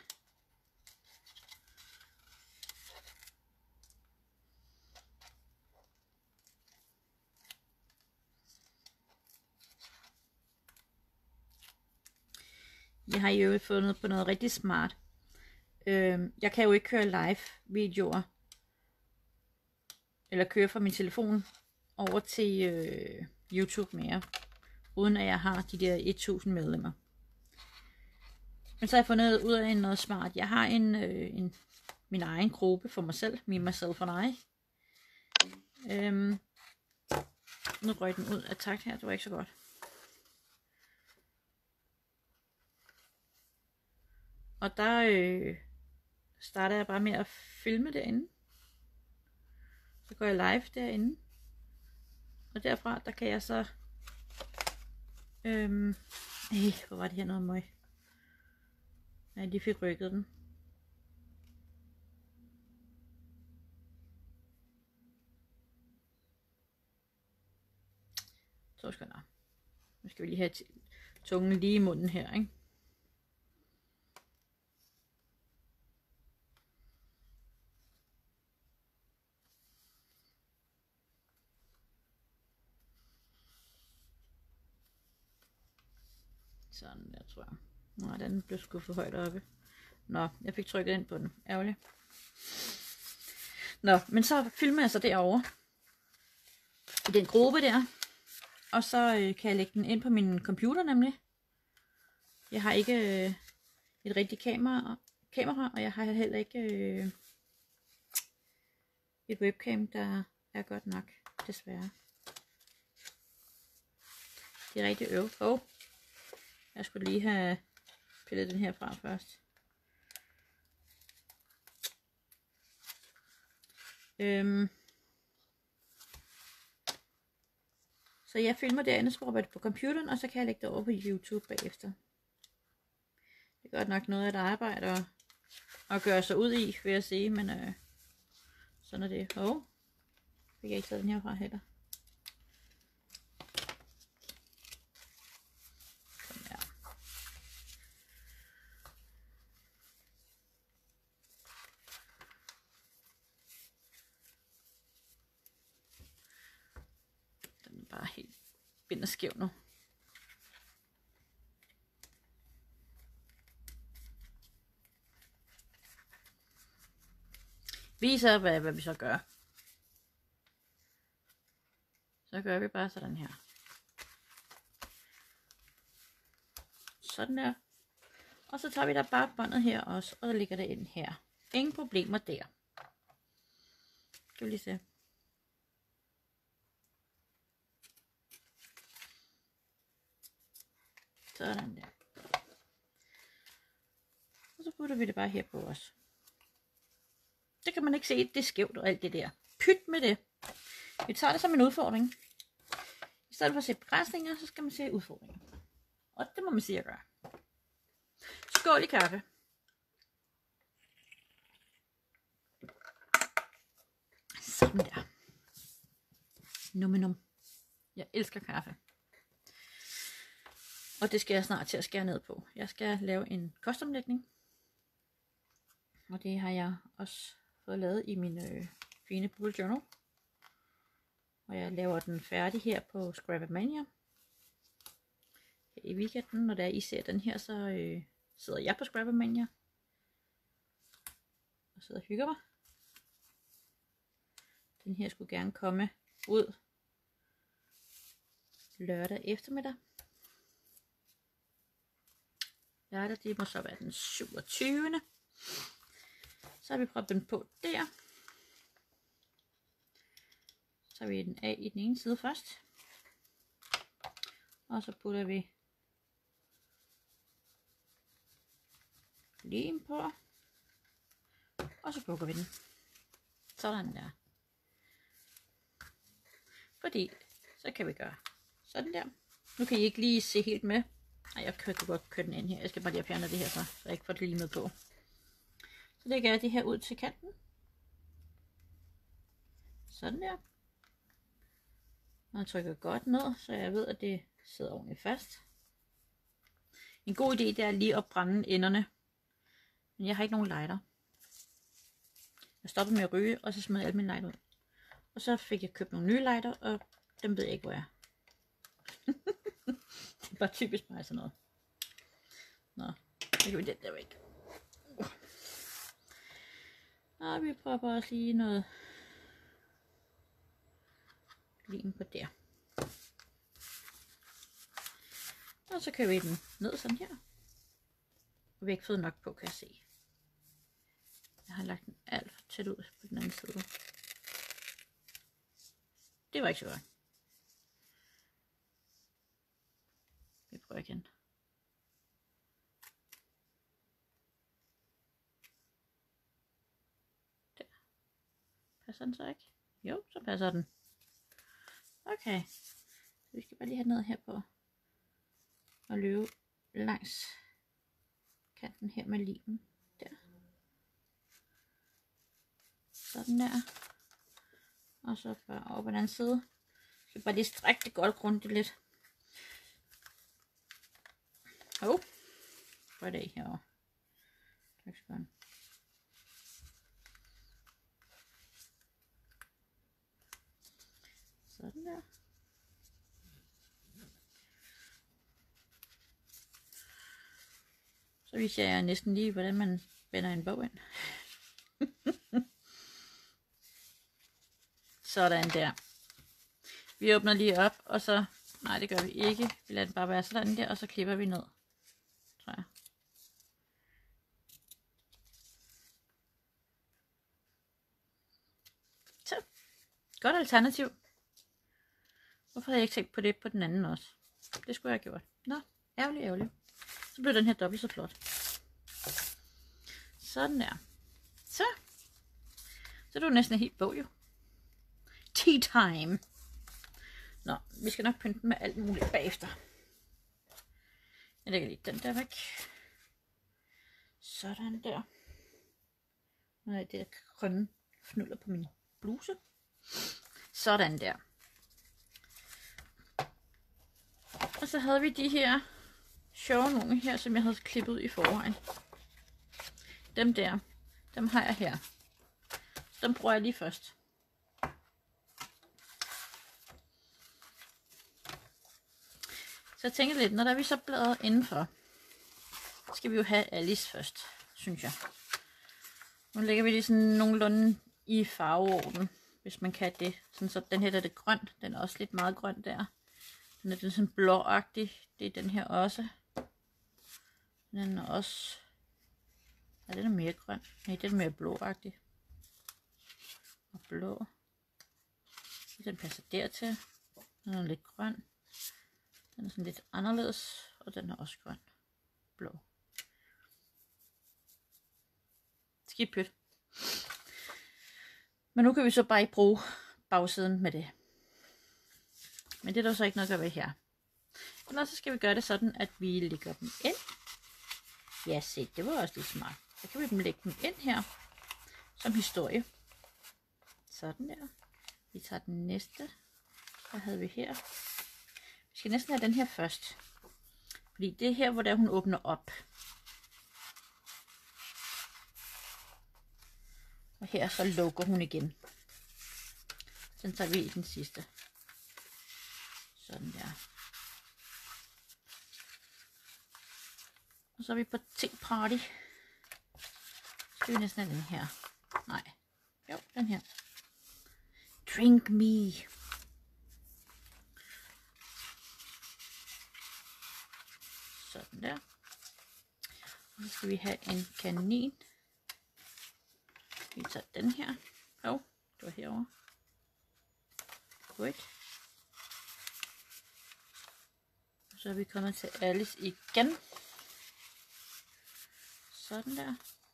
Jeg har jo fundet på noget rigtig smart. Øh, jeg kan jo ikke køre live videoer. Eller køre fra min telefon over til øh, YouTube mere. Uden at jeg har de der tusind medlemmer. Men så har jeg fundet ud af noget smart. Jeg har en, øh, en min egen gruppe for mig selv. Me, myself and I. Øhm, nu røg den ud af takt her. Det var ikke så godt. Og der øh, starter jeg bare med at filme derinde. Så går jeg live derinde. Og derfra, der kan jeg så... Øhm, øh, hvor var det her noget møg? Ja, de fik rykket den. Så skal jeg. Nu skal vi lige have tungen lige i munden her, ikke? Sådan der, tror jeg. Nej, den blev sgu for højt oppe. Nå, jeg fik trykket ind på den. Ærgerligt. Nå, men så filmer jeg så derovre. I den gruppe der. Og så øh, kan jeg lægge den ind på min computer nemlig. Jeg har ikke øh, et rigtigt kamera, kamera, og jeg har heller ikke øh, et webcam, der er godt nok, desværre. Det er rigtig øv. Oh. Jeg skulle lige have pillet den her fra først. Øhm. Så jeg filmer derinde, så prøver jeg det på computeren, og så kan jeg lægge det over på YouTube bagefter. Det er godt nok noget af et arbejde at, at gøre sig ud i, vil jeg sige, men øh, Sådan er det. Åh, oh. Fik jeg ikke taget den herfra heller. Sådan der. Den er bare helt binder skæv nu. Viser hvad, hvad vi så gør. Så gør vi bare sådan her. Sådan der. Og så tager vi der bare båndet her også, og der ligger det ind her. Ingen problemer der. Skal vi lige se. Sådan der. Og så putter vi det bare her på os. Det kan man ikke se, det er skævt og alt det der. Pyt med det. Vi tager det som en udfordring. I stedet for at se begrænsninger, så skal man se udfordringer. Og det må man sige at gøre. Skål i kaffe. Sådan der. Num num. Jeg elsker kaffe. Og det skal jeg snart til at skære ned på. Jeg skal lave en kostomlægning. Og det har jeg også fået lavet i min øh, fine bullet journal. Og jeg laver den færdig her på Scrapamania. I weekenden, når der I ser den her, så øh, sidder jeg på Scrapamania. Og sidder og hygger mig. Den her skulle gerne komme ud lørdag eftermiddag. Lørdag, det må så være den syvogtyvende Så har vi proppet den på der. Så tager vi den af i den ene side først. Og så putter vi lim på. Og så bukker vi den. Sådan der. Fordi så kan vi gøre sådan der. Nu kan I ikke lige se helt med. Nej, jeg kan godt køre den ind her. Jeg skal bare lige fjerne det her så, så jeg ikke får det limet på. Så lægger jeg det her ud til kanten. Sådan der. Og jeg trykker godt ned, så jeg ved, at det sidder ordentligt fast. En god idé, det er lige at brænde enderne. Men jeg har ikke nogen lighter. Jeg stoppede med at ryge, og så smed jeg alle mine lighter ud. Og så fik jeg købt nogle nye lighter, og dem ved jeg ikke, hvor jeg er. Det er bare typisk mig sådan noget. Nå, så kan vi den der væk. Og vi prøver også lige noget lim på der. Og så kører vi den ned sådan her. Og vi har ikke fået nok på, kan jeg se. Jeg har lagt den alt for tæt ud på den anden side. Det var ikke så godt. Vi prøver igen. Der. Passer den så ikke? Jo, så passer den. Okay. Så vi skal bare lige have ned her på. Og løbe langs kanten her med limen. Der. Sådan der. Og så bare over på den anden side. Jeg skal bare lige strække det godt grundigt lidt. Åh. Oh. Hvor er det herovre? Tak skal du have. Sådan der. Så viser jeg næsten lige, hvordan man vender en bog ind. Sådan der. Vi åbner lige op, og så... Nej, det gør vi ikke. Vi lader den bare være sådan der, og så klipper vi ned. Tror jeg. Så. Godt alternativ. Hvorfor havde jeg ikke tænkt på det på den anden også? Det skulle jeg have gjort. Nå, ærgerligt, ærgerligt. Så blev den her dobbelt så flot. Sådan der. Så. Så er det jo næsten en helt bog jo. Tea time. Nå, vi skal nok pynte den med alt muligt bagefter. Jeg lægger lige den der væk. Sådan der. Nu er det der grønne fnuller på min bluse. Sådan der. Og så havde vi de her sjove nogle her, som jeg havde klippet ud i forvejen. Dem der, dem har jeg her. Dem bruger jeg lige først. Så jeg tænker lidt, når der er vi så bladret indenfor, skal vi jo have Alice først, synes jeg. Nu lægger vi det sådan nogenlunde i farveorden, hvis man kan det. Sådan, så den her der er det grøn, den er også lidt meget grøn der. Den er den sådan blåagtig, det er den her også. Den er også, ja, den er mere grøn, nej, den er mere blåagtig. Og blå, den passer dertil, den er lidt grøn. Den er sådan lidt anderledes, og den er også grøn. Blå. Skidt pyt. Men nu kan vi så bare ikke bruge bagsiden med det. Men det er der så ikke noget at gøre ved her. Ellers så skal vi gøre det sådan, at vi lægger dem ind. Ja, se, det var også lidt smart. Så kan vi dem lægge dem ind her, som historie. Sådan der. Vi tager den næste. Hvad havde vi her? Vi skal næsten have den her først. Fordi det er her, hvor der hun åbner op. Og her så lukker hun igen. Den tager vi i den sidste. Sådan der. Og så er vi på Tea Party. Så skal vi næsten have den her. Nej. Jo, den her. Drink me. Sådan der. Og så skal vi have en kanin. Vi tager den her. Åh, oh, det var herovre. Godt. Og så er vi kommet til Alice igen. Sådan der.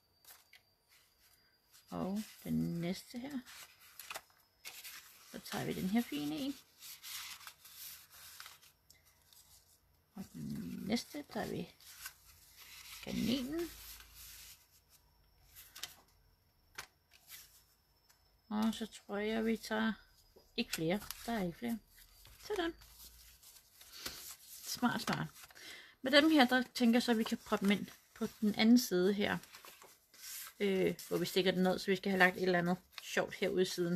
Og den næste her. Så tager vi den her fine en. Og den næste tager vi kaninen. Og så tror jeg, vi tager ikke flere. Der er ikke flere. Sådan. Smart, smart. Med dem her, der tænker jeg så, at vi kan proppe dem ind på den anden side her. Øh, hvor vi stikker den ned, så vi skal have lagt et eller andet sjovt herude i siden.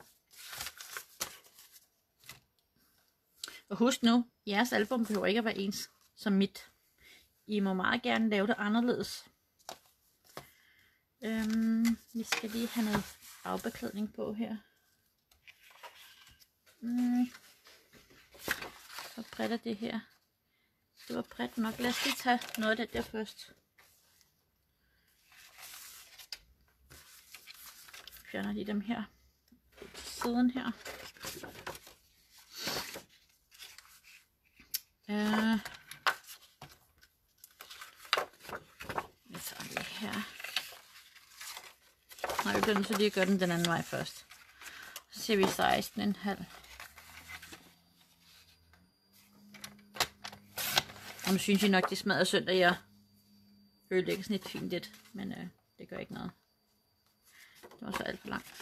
Og husk nu, jeres album behøver ikke at være ens som mit. I må meget gerne lave det anderledes. Øhm, vi skal lige have noget afbeklædning på her. Mm. Hvor bredt er det her? Det var bredt nok. Lad os lige tage noget af det der først. Fjerner lige dem her til siden her. Uh, jeg tager det her. Nej, vi bliver nødt til lige at gøre den den anden vej først. Så ser vi seksten komma fem. Og nu synes jeg nok, det smadrer synd, at jeg ødelægger sådan et fint lidt. Men øh, det gør ikke noget. Det var så alt for langt.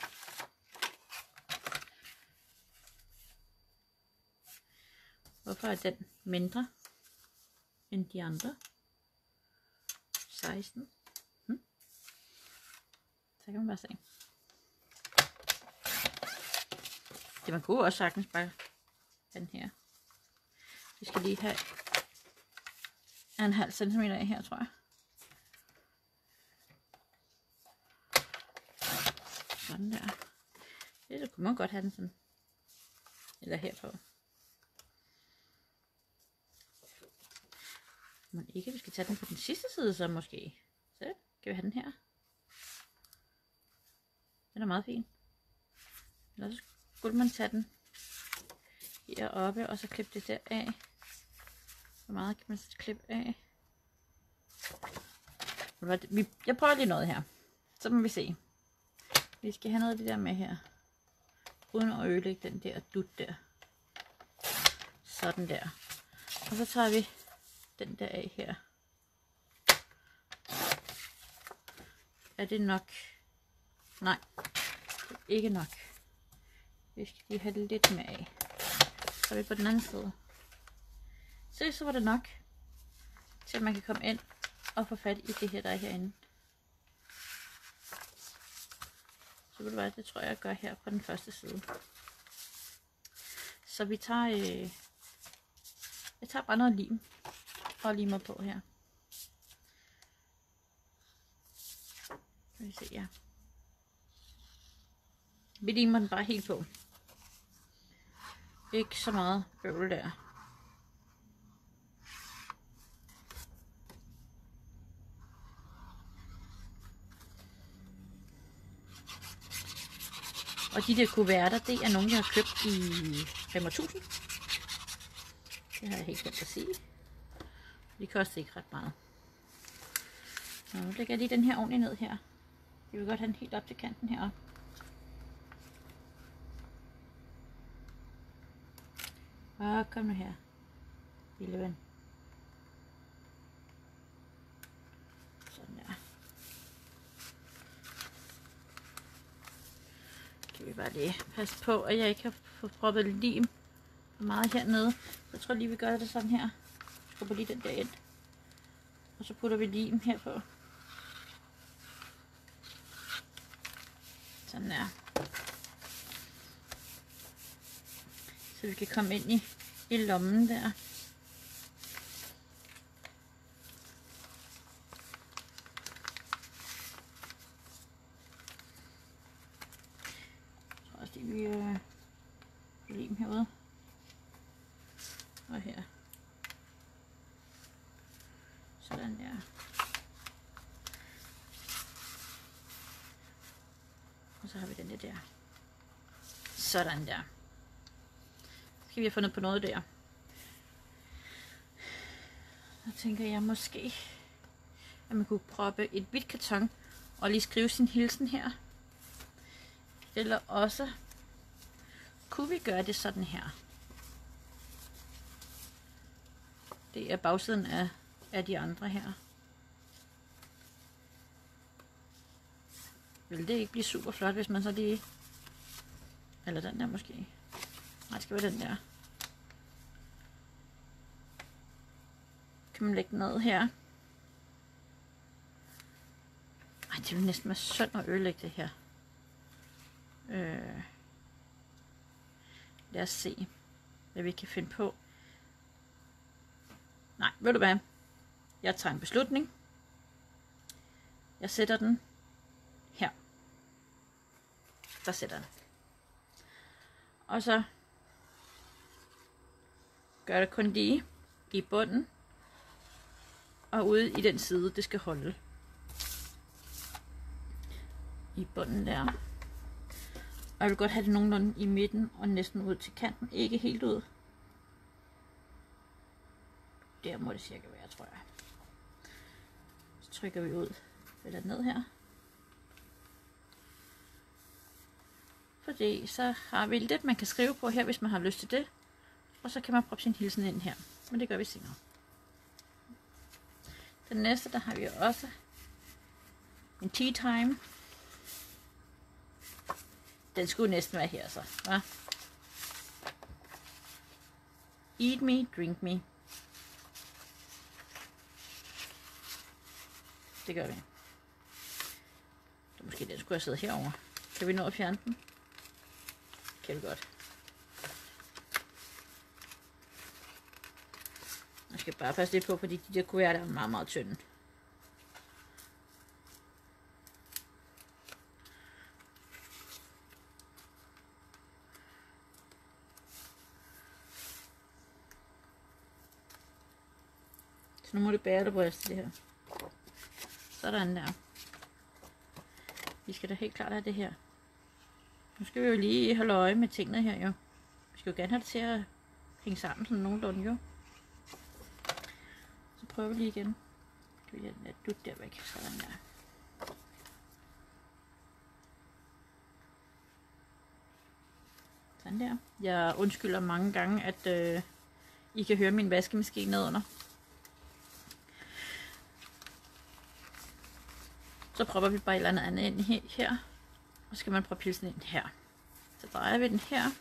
Hvorfor er den mindre end de andre? seksten. Hmm. Så kan man bare se. Det man kunne også sagtens bare den her. Vi skal lige have en halv centimeter af her, tror jeg. Sådan der. Det så kunne man godt have den sådan. Eller herpå. Men ikke, vi skal tage den på den sidste side så måske. Så kan vi have den her. Den er meget fin. Eller så skulle man tage den heroppe, og så klippe det der af. Hvor meget kan man så klippe af? Jeg prøver lige noget her. Så må vi se. Vi skal have noget af det der med her. Uden at ødelægge den der dut der. Sådan der. Og så tager vi den der af her. Er det nok? Nej, det er ikke nok. Vi skal lige have lidt mere af. Så er vi på den anden side. Så, så var det nok, til at man kan komme ind og få fat i det her, der er herinde. Så ved du hvad, det tror jeg, jeg gør her på den første side. Så vi tager, øh, jeg tager bare noget lim og limer på her. Kan vi se, ja. Vi limer den bare helt på. Ikke så meget bøvl der. Og de der kuverter, det er nogle, jeg har købt i Rema tusind. Det har jeg helt glemt at sige. De koster ikke ret meget. Nå, nu lægger jeg lige den her ordentligt ned her. Jeg vil godt have den helt op til kanten heroppe. Og kom nu her, lille ven. Sådan der. Kan vi bare lige passe på, at jeg ikke har fået proppet lim for meget hernede. Så jeg tror lige, vi gør det sådan her. Skubber lige den der ind. Og så putter vi lim her på. Sådan der. Så vi kan komme ind i, i lommen der. Jeg tror også, det vi øh, lim herude. Og her. Sådan der. Og så har vi den der der. Sådan der. Skal vi have fundet på noget der. Så tænker jeg måske, at man kunne proppe et hvidt karton og lige skrive sin hilsen her. Eller også kunne vi gøre det sådan her. Det er bagsiden af, af de andre her. Vil det ikke blive super flot, hvis man så lige... Eller den der måske. Nej, det skal være den der. Kan man lægge ned her. Ej, det vil næsten være synd at ødelægge det her. Øh. Lad os se, hvad vi kan finde på. Nej, ved du hvad? Jeg tager en beslutning. Jeg sætter den her. Der sætter den. Og så gør det kun lige i bunden og ude i den side, det skal holde. I bunden der. Og jeg vil godt have det nogenlunde i midten og næsten ud til kanten. Ikke helt ud. Der må det cirka være, tror jeg. Så trykker vi ud. Eller ned her. Fordi så har vi lidt, man kan skrive på her, hvis man har lyst til det. Og så kan man proppe sin hilsen ind her. Men det gør vi senere. Den næste, der har vi også en tea time. Den skulle næsten være her så. Hva? Eat me, drink me. Det gør vi. Så måske den skulle have siddet herovre. Kan vi nå at fjerne den? Kan vi godt. Jeg skal bare passe lidt på, fordi de der kuverter er meget, meget tynde. Så nu må det bære det bryst, det her. Sådan der. Vi skal da helt klart have det her. Nu skal vi jo lige holde øje med tingene her jo. Vi skal jo gerne have det til at hænge sammen sådan nogenlunde jo. Så prøver vi lige igen. Skal vi have den der dut der væk. Sådan der. Sådan der. Jeg undskylder mange gange, at øh, I kan høre min vaskemaskine nedunder. Så propper vi bare et eller andet andet ind her. Og så skal man proppe pilsen ind her. Så drejer vi den her.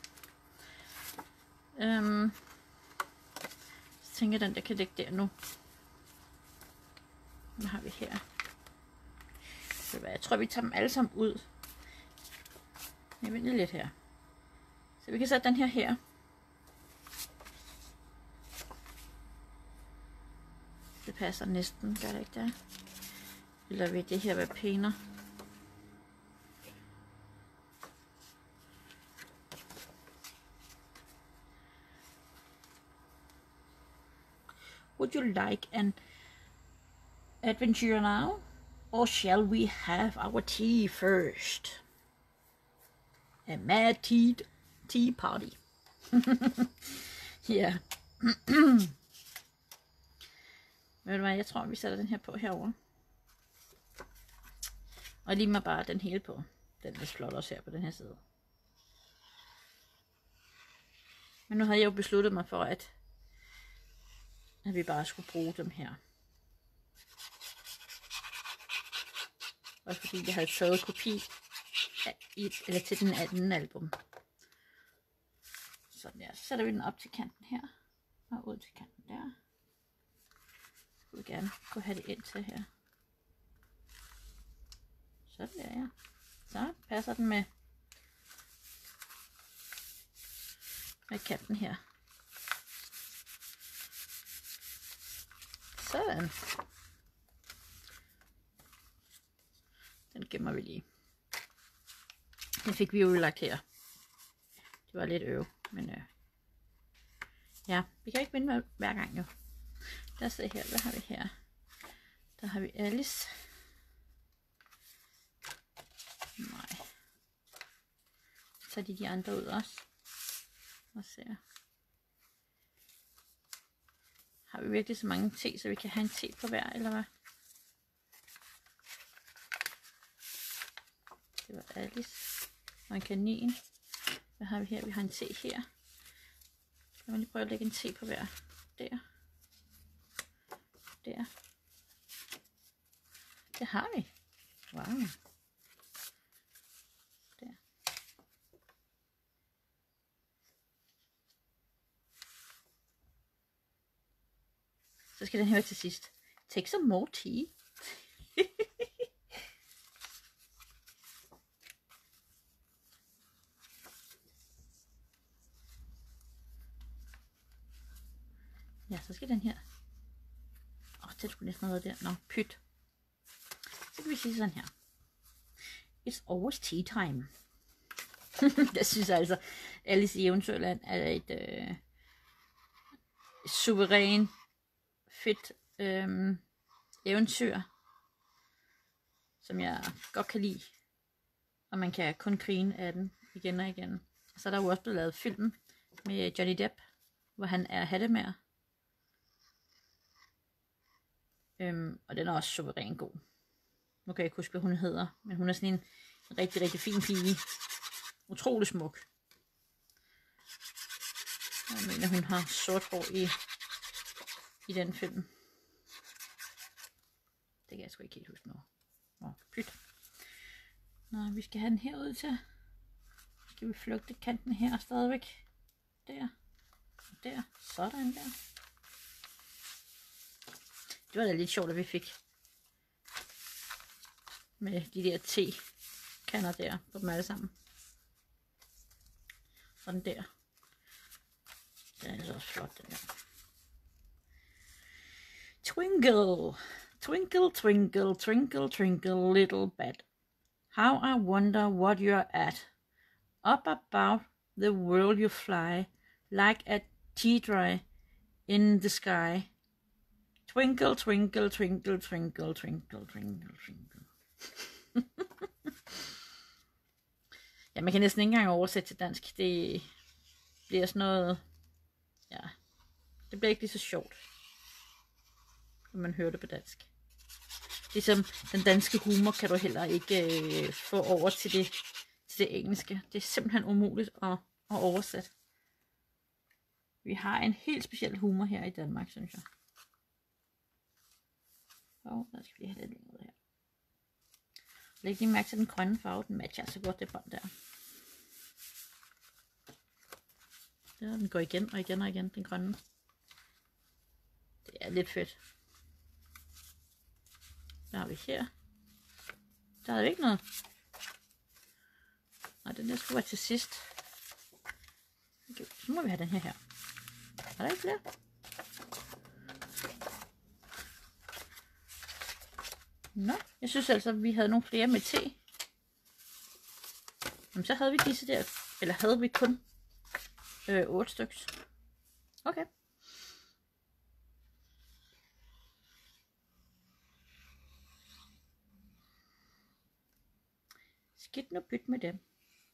Øhm, så tænker jeg, den der kan ligge der nu. Hvad har vi her? Jeg tror, vi tager dem alle sammen ud. Jeg venter lidt her. Så vi kan sætte den her her. Det passer næsten, gør det ikke der? Eller vil det her være pænere? Would you like an adventure now? Or shall we have our tea first? A mad tea, tea party. Ja. Ved du hvad, jeg tror vi sætter den her på herover. Og lige med bare den hele på. Den er flot også her på den her side. Men nu havde jeg jo besluttet mig for, at, at vi bare skulle bruge dem her. Også fordi jeg havde taget kopi af et, eller til den anden album. Sådan der. Så sætter vi den op til kanten her. Og ud til kanten der. Jeg vil gerne kunne have det ind til her. Sådan der, ja. Så passer den med, med kanten her. Sådan. Den gemmer vi lige. Den fik vi jo lagt her. Det var lidt øv, men øh, ja, vi kan ikke vinde med hver gang jo. Lad os se her, hvad har vi her? Der har vi Alice. Nej. Så tager de de andre ud også. Og ser. Har vi virkelig så mange te, så vi kan have en te på hver, eller hvad? Det var Alice. Og en kanin. Hvad har vi her? Vi har en te her. Skal man lige prøve at lægge en te på hver? Der. Der. Det har vi. Wow. Der. Så skal den her til sidst. Take some more tea. Ja, så skal den her. Åh, oh, det skulle næsten have været der. Nå, pyt. Så kan vi sige sådan her. It's always tea time. Jeg synes altså, Alice i Eventyrland er et øh, suveræn, fedt øh, eventyr, som jeg godt kan lide. Og man kan kun grine af den igen og igen. Og så er der jo også blevet lavet film med Johnny Depp, hvor han er hattemager. Øhm, og den er også suveræn god. Nu kan jeg ikke huske, hvad hun hedder, men hun er sådan en rigtig, rigtig fin pige. Utrolig smuk. Jeg mener, hun har sort hår i, i den film. Det kan jeg sgu ikke helt huske nu. Nå, pyt. Nå, vi skal have den herud til. Så skal vi flugte kanten her stadigvæk. Der. Og der. Sådan der. Det var da lidt sjovt, at vi fik med de der te-kander der på dem alle sammen. Sådan der. Den er altså også flot, den der. Twinkle, twinkle, twinkle, twinkle, twinkle, little bat. How I wonder what you're at. Up above the world you fly, like a tea-dry in the sky. Twinkle, twinkle, twinkle, twinkle, twinkle, twinkle, twinkle. Ja, man kan næsten ikke engang oversætte til dansk. Det bliver sådan noget... Ja, det bliver ikke lige så sjovt, når man hører det på dansk. Ligesom den danske humor kan du heller ikke øh, få over til det, til det engelske. Det er simpelthen umuligt at, at oversætte. Vi har en helt speciel humor her i Danmark, synes jeg. Og der skal vi have lidt ud her. Læg lige mærke til den grønne farve, den matcher så godt det bånd der. Der, den går igen og igen og igen, den grønne. Det er lidt fedt. Der har vi her. Der er ikke noget. Nej, den der skulle være til sidst. Okay, så må vi have den her her. Er der ikke flere? Nå, jeg synes altså, at vi havde nogle flere med te. Jamen, så havde vi disse der. Eller havde vi kun øh, otte stykker. Okay. Skidt nu byt med dem.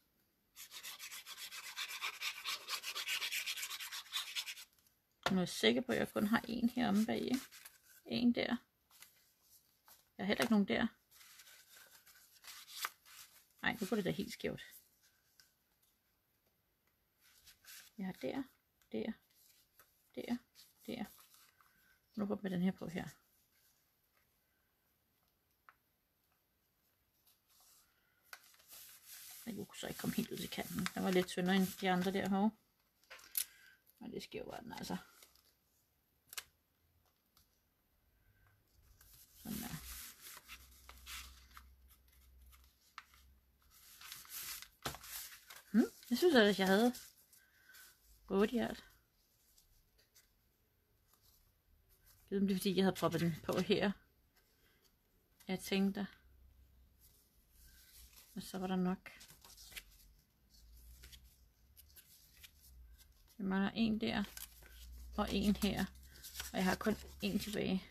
Nu er jeg sikker på, at jeg kun har en her omme bag. En der. Jeg har heller ikke nogen der. Nej, nu går det da helt skævt. Jeg har der, der, der, der. Nu går vi den her på her. Jeg kunne så ikke komme helt ud til kanten. Den var lidt tyndere end de andre der herovre. Men det skæv var den altså. Sådan der. Hmm, jeg synes at jeg havde otte i alt. Det er fordi jeg havde proppet den på her. Jeg tænkte. Og så var der nok. Jeg mangler en der. Og en her. Og jeg har kun en tilbage.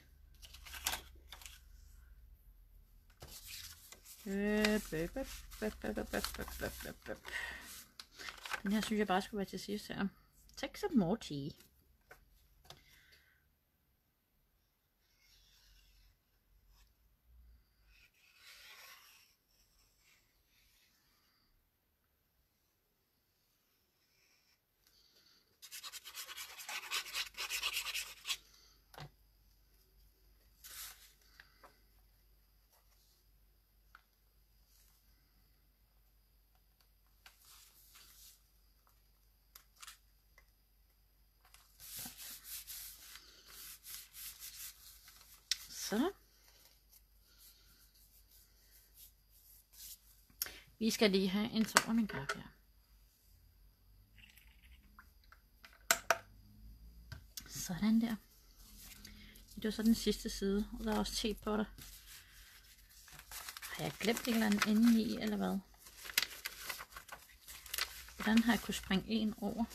Den her synes jeg bare skulle være til sidst her. Take some more tea. Så. Vi skal lige have en tår af min kaffe her. Sådan der. Det var så den sidste side, og der er også te på det. Har jeg glemt et eller andet inde i, eller hvad? Hvordan har jeg kunne springe en over?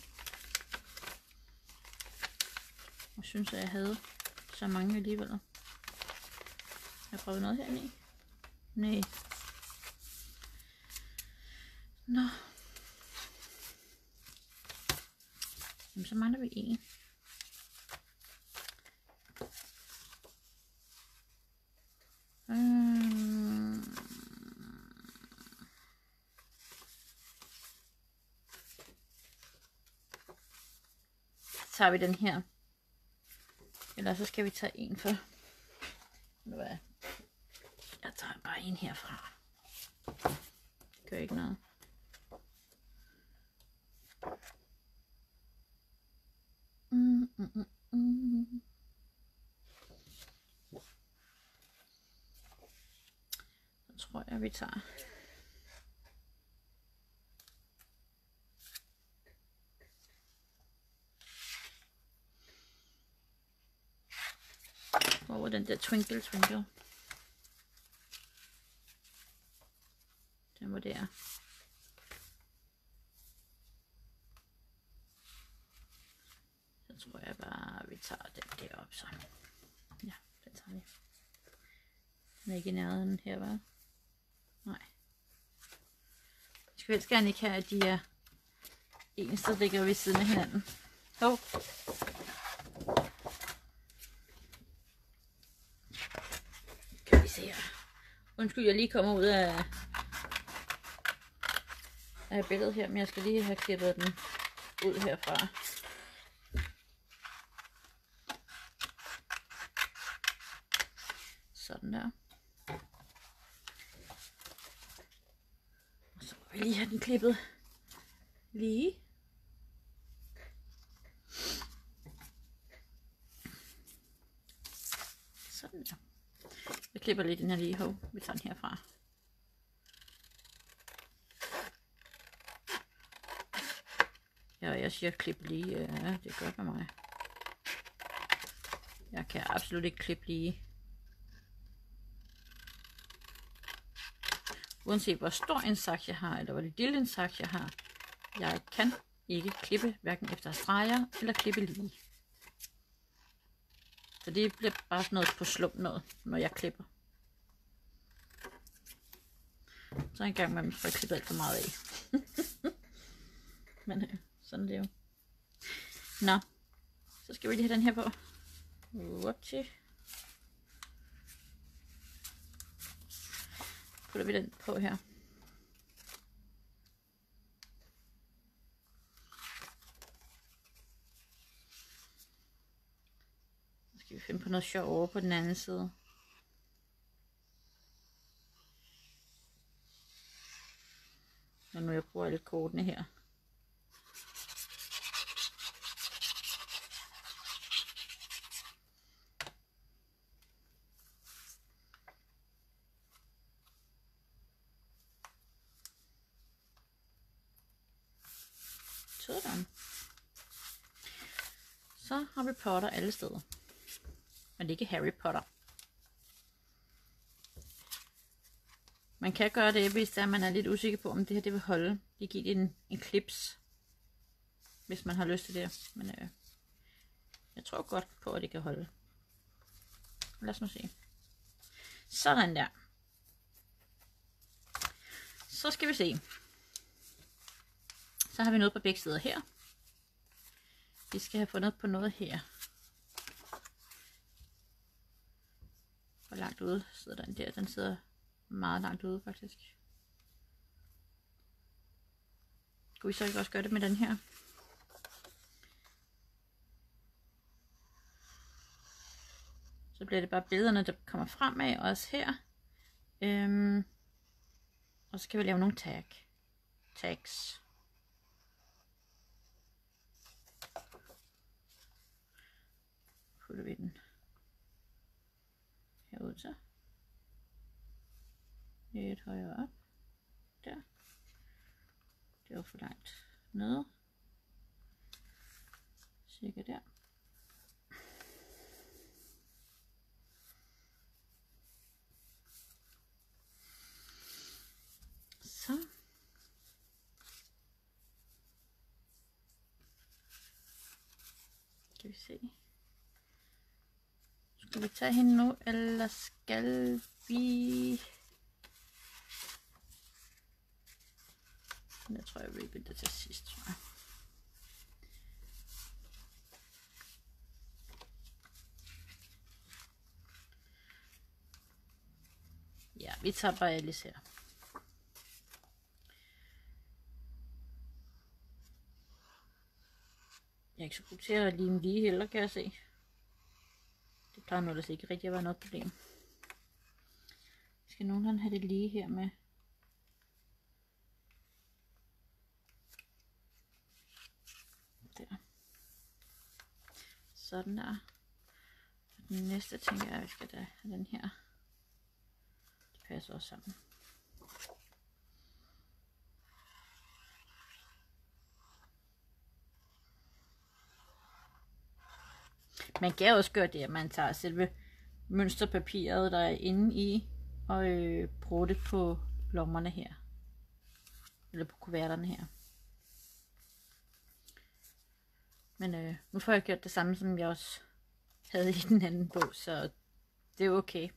Jeg synes, at jeg havde så mange alligevel. Jeg prøver noget herinde. Nej. Nå. Jamen, så mangler vi en. Hmm. Så tager vi den her. Eller så skal vi tage en for. Hvad? Jeg tager bare en herfra. Det gør ikke noget. Mm, mm, mm, mm. Så tror jeg, vi tager. Hvor var den der twinkle twinkle? Den var der. Så tror jeg bare, vi tager den der op så. Ja, den tager vi. Den er ikke i nærheden her, hva'? Nej. Jeg skal helst gerne ikke have, at de er ens, der ligger ved siden af hinanden. Hov. Kan vi se her. Undskyld, jeg lige kommer ud af, af billedet her, men jeg skal lige have klippet den ud herfra. Sådan der. Og så må vi lige have den klippet lige. Sådan der. Jeg klipper lidt den her lige. Hov, vi tager den herfra. Ja, jeg siger klip lige. Ja, det er godt med mig. Jeg kan absolut ikke klippe lige. Uanset hvor stor en saks jeg har, eller hvor lille en saks jeg har. Jeg kan ikke klippe, hverken efter streger eller klippe lige. Så det bliver bare sådan noget på slump noget, når jeg klipper. Så en gang med, får jeg klippet alt for meget af. Men øh, sådan er det jo. Nå, så skal vi lige have den her på. Whoopsie. Putter vi den på her. Så skal vi finde på noget sjov over på den anden side. Når nu jeg bruger alle kortene her. Sådan. Så har vi Potter alle steder. Men det er ikke Harry Potter. Man kan gøre det, hvis der man er lidt usikker på, om det her det vil holde. Det giver en, en clips, hvis man har lyst til det. Men øh, jeg tror godt på, at det kan holde. Lad os nu se. Sådan der. Så skal vi se. Så har vi noget på begge sider her. Vi skal have fundet på noget her. Hvor langt ude sidder den der? Den sidder meget langt ude faktisk. Kunne vi så ikke også gøre det med den her? Så bliver det bare billederne, der kommer fremad, også her. Øhm, og så kan vi lave nogle tag. Tags. Putter vi den herud så. Lidt højere op. Der. Det var for langt nede. Cirka der. Så. Skal vi se. Skal vi tage hende nu, eller skal vi... Jeg tror, jeg vil det til sidst, tror jeg. Ja, vi tager bare Alice her. Jeg er ikke så god til at lime lige heller, kan jeg se. Det plejer nu ellers ikke rigtig at være noget problem. Skal nogen have det lige her med? Der. Sådan der. Den næste tænker jeg, at vi skal da have den her. Det passer også sammen. Man kan også gøre det, at man tager selve mønsterpapiret, der er inde i, og øh, bruger det på lommerne her. Eller på kuverterne her. Men øh, nu får jeg gjort det samme, som jeg også havde i den anden bog, så det er okay.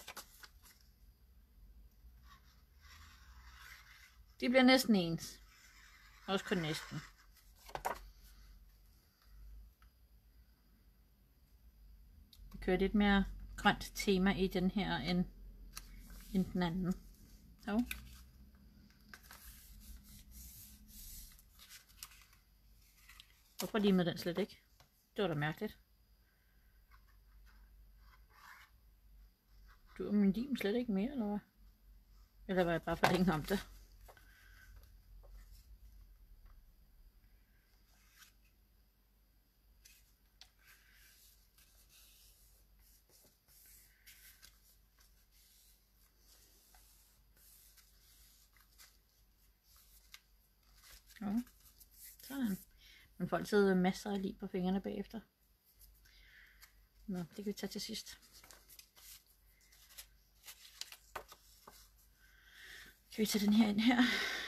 De bliver næsten ens. Også kun næsten. Vi kører lidt mere grønt tema i den her, end, end den anden. Så. Hvorfor limede den slet ikke? Det var da mærkeligt. Du er min lim slet ikke mere, eller hvad? Eller var jeg bare for længe om det? Ja, sådan. Man får altid masser af lig på fingrene bagefter. Nå, det kan vi tage til sidst. Kan vi tage den her ind her?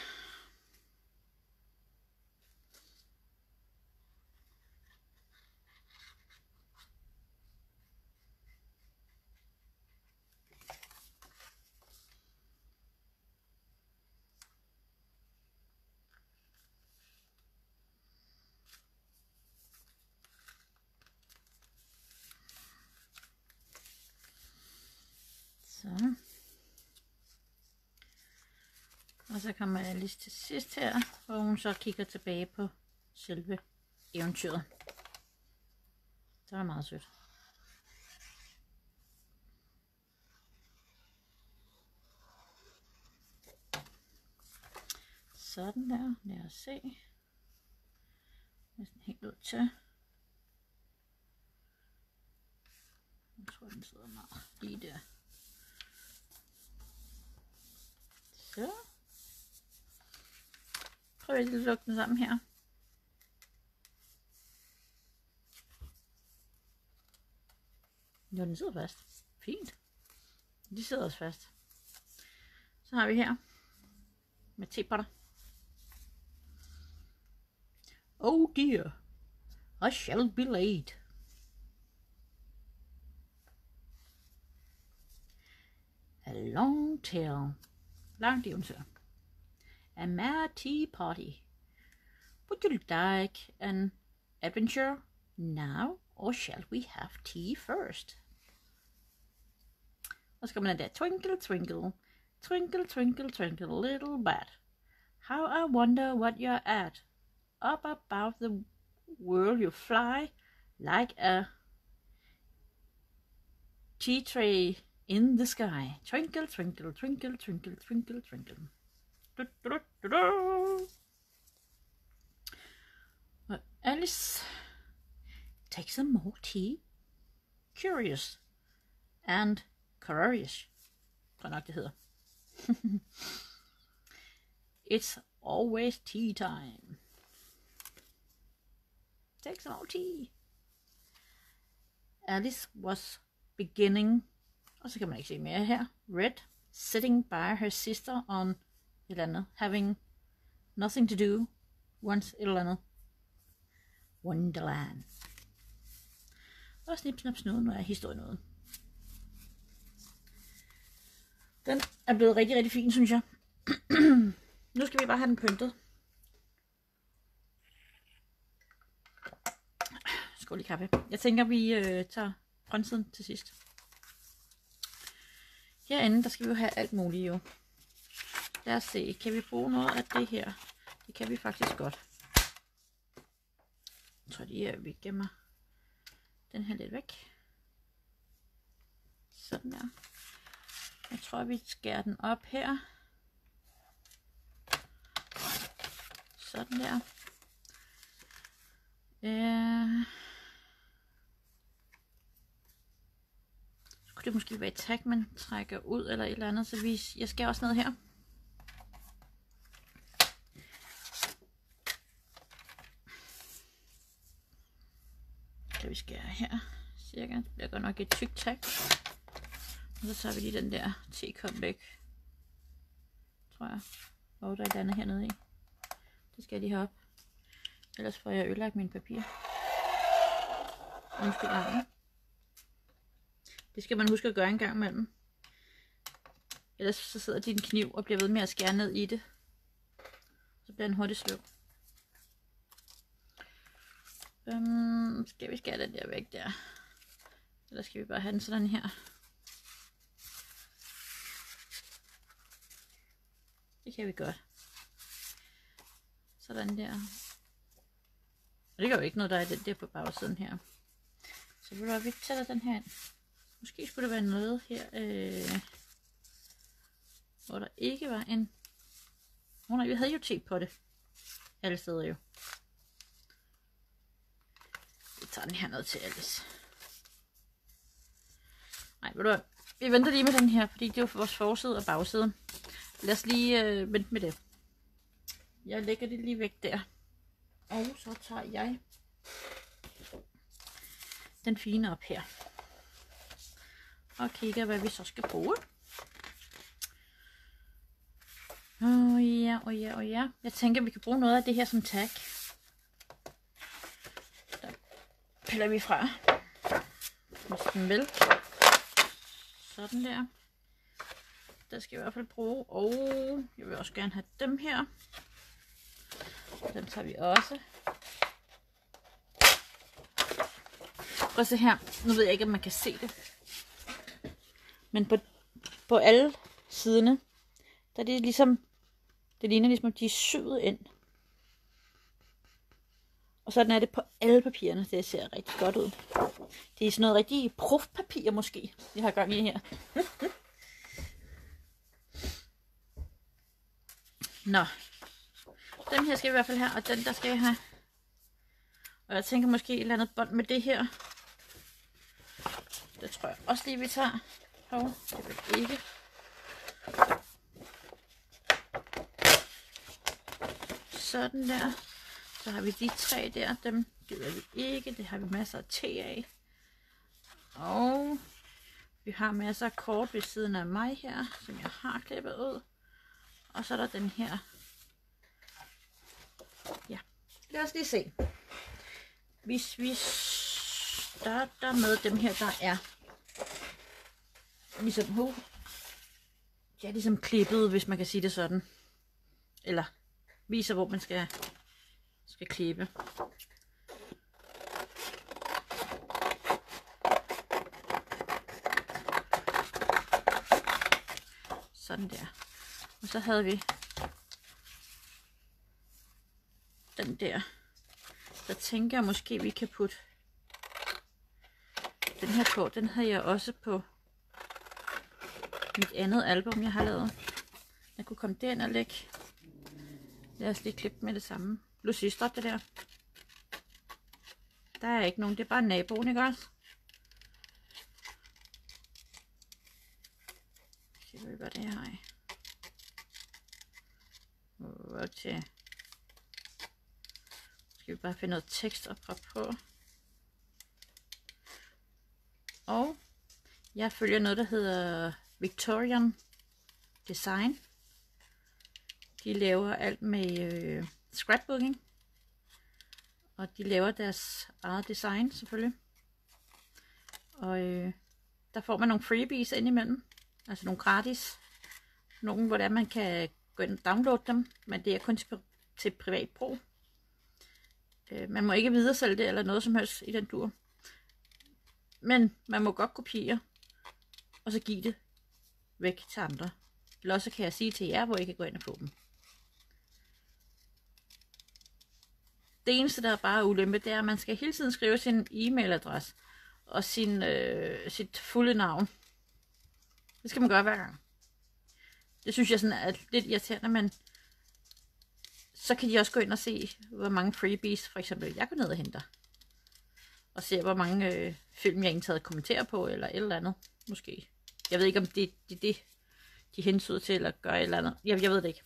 Så. Og så kommer Alice til sidst her, hvor hun så kigger tilbage på selve eventyret. Det var meget sødt. Sådan der. Lad os se. Næsten helt ud til. Jeg tror, den sidder meget lige der. Så. Prøv lige at lukke den sammen her. Jo, den sidder fast. Fint. De sidder også fast. Så har vi her med tepotter. Oh dear, I shall be late. A long tale. Langt eventyr. A mad tea party. Would you like an adventure now, or shall we have tea first? Og så kommer den der. Twinkle, twinkle, twinkle, twinkle, twinkle, little bat. How I wonder what you're at. Up above the world you fly, like a tea tray in the sky. Twinkle, twinkle, twinkle, twinkle, twinkle, twinkle. Du, du, du, du. Og Alice takes some more tea. Curious and courageous, tror jeg nok det hedder. It's always tea time. Take some more tea. Alice was beginning, og så kan man ikke se mere her, Red, sitting by her sister on et eller andet, having nothing to do, once et eller andet. Wonderland. Og snip, snap, snude, nu er historien ude. Den er blevet rigtig, rigtig fin, synes jeg. Nu skal vi bare have den pyntet. Skål i kaffe. Jeg tænker, vi øh, tager frontsiden til sidst. Herinde, der skal vi jo have alt muligt jo. Lad os se, kan vi bruge noget af det her? Det kan vi faktisk godt. Jeg tror lige, at vi gemmer den her lidt væk. Sådan der. Jeg tror, vi skærer den op her. Sådan der. Øh. Så kunne det måske være et tag, man trækker ud eller et eller andet. Så vi, jeg skærer også ned her. Kan vi skære her cirka. Det bliver godt nok et tykt tag. Og så tager vi lige den der tekop væk. Tror jeg. Og der er et andet hernede i. Det skal jeg lige have op. Ellers får jeg ødelagt mine papir. Undskyld armen. Det skal man huske at gøre en gang imellem. Ellers så sidder din kniv og bliver ved med at skære ned i det. Så bliver den hurtigt sløv. Um, skal vi skære den der væk der? Eller skal vi bare have den sådan her? Det kan vi godt. Sådan der. Og det gør jo ikke noget, der er den der på bagsiden her. Så vil du vi sætter den her ind. Måske skulle der være noget her, øh, hvor der ikke var en... Åh oh, nej, vi havde jo tape på det. Alle steder jo. Vi tager den her ned til Alice. Nej, ved du hvad? Vi venter lige med den her, fordi det er jo vores forside og bagside. Lad os lige øh, vente med det. jeg lægger det lige væk der. Og så tager jeg den fine op her. Og kigger, hvad vi så skal bruge. Åh oh, ja, åh oh, ja, åh oh, ja. Jeg tænker, vi kan bruge noget af det her som tag. Der piller vi fra. Med vel. Sådan der. Der skal jeg i hvert fald bruge. Og jeg vil også gerne have dem her. Dem tager vi også. Prøv at se her. Nu ved jeg ikke, om man kan se det. Men på, på alle siderne, der er det ligesom, det ligner ligesom, at de er syet ind. Og sådan er det på alle papirerne. Det ser rigtig godt ud. Det er sådan noget rigtig profpapir måske, jeg har gang i her. Nå. Den her skal i hvert fald have, og den der skal jeg have. Og jeg tænker måske et eller andet bånd med det her. Det tror jeg også lige, vi tager. Hov, det vil ikke. Sådan der. Så har vi de tre der. Dem gider vi ikke. Det har vi masser af te af. Og vi har masser af kort ved siden af mig her, som jeg har klippet ud. Og så er der den her. Ja, lad os lige se. Hvis vi starter med dem her, der er ligesom, uh, ja, ligesom klippet, hvis man kan sige det sådan. Eller viser, hvor man skal, skal klippe. Sådan der. Og så havde vi den der. Der tænker jeg måske, vi kan putte den her på. Den havde jeg også på mit andet album, jeg har lavet. Jeg kunne komme derind og lægge. Lad os lige klippe med det samme. Lucy, stop det der. Der er ikke nogen, det er bare naboen, ikke også? Se, hvad det her er. Okay. Skal vi bare finde noget tekst og prøve på. Og jeg følger noget, der hedder Victorian Design. De laver alt med øh, scrapbooking. Og de laver deres eget design selvfølgelig. Og øh, der får man nogle freebies indimellem. Altså nogle gratis. Nogle, hvor der man kan gå ind og downloade dem. Men det er kun til, til privat brug. Øh, man må ikke videresælge det eller noget som helst i den dur. Men man må godt kopiere. Og så give det væk til andre. Eller også kan jeg sige til jer, hvor I kan gå ind og få dem. Det eneste, der er bare ulempe, det er, at man skal hele tiden skrive sin e-mailadresse og sin, øh, sit fulde navn. Det skal man gøre hver gang. Det synes jeg sådan er lidt irriterende, men så kan de også gå ind og se, hvor mange freebies, for eksempel, jeg går ned og henter. Og se, hvor mange øh, film, jeg egentlig har kommentere på, eller et eller andet, måske. Jeg ved ikke, om det er det, det, de hensyder til, eller gør et eller andet. Jeg, jeg ved det ikke.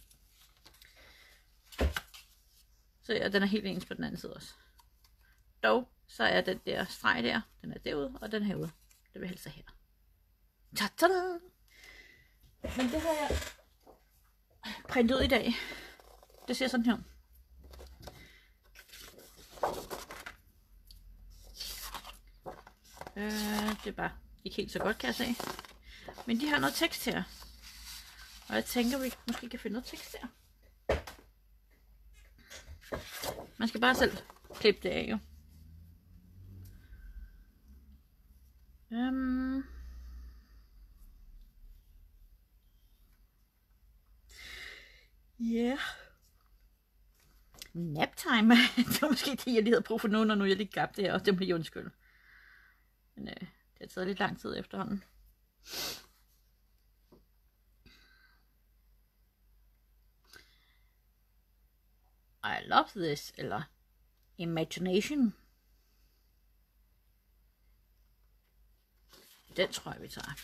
Så ja, den er helt ens på den anden side også. Dog, så er den der streg der, den er derude, og den herude. Det vil helst her. Ta-ta-da! Men det har jeg printet ud i dag. Det ser sådan her. Øh, det er bare ikke helt så godt, kan jeg se. Men de har noget tekst her. Og jeg tænker, vi måske kan finde noget tekst der. Man skal bare selv klippe det af, jo. Um. Yeah. Naptime. Det var måske det, jeg lige havde brug for nu, når nu jeg lige gabte det her, og det bliver undskyld. Men øh, det har taget lidt lang tid efterhånden. I love this, eller imagination. Den tror jeg, vi tager.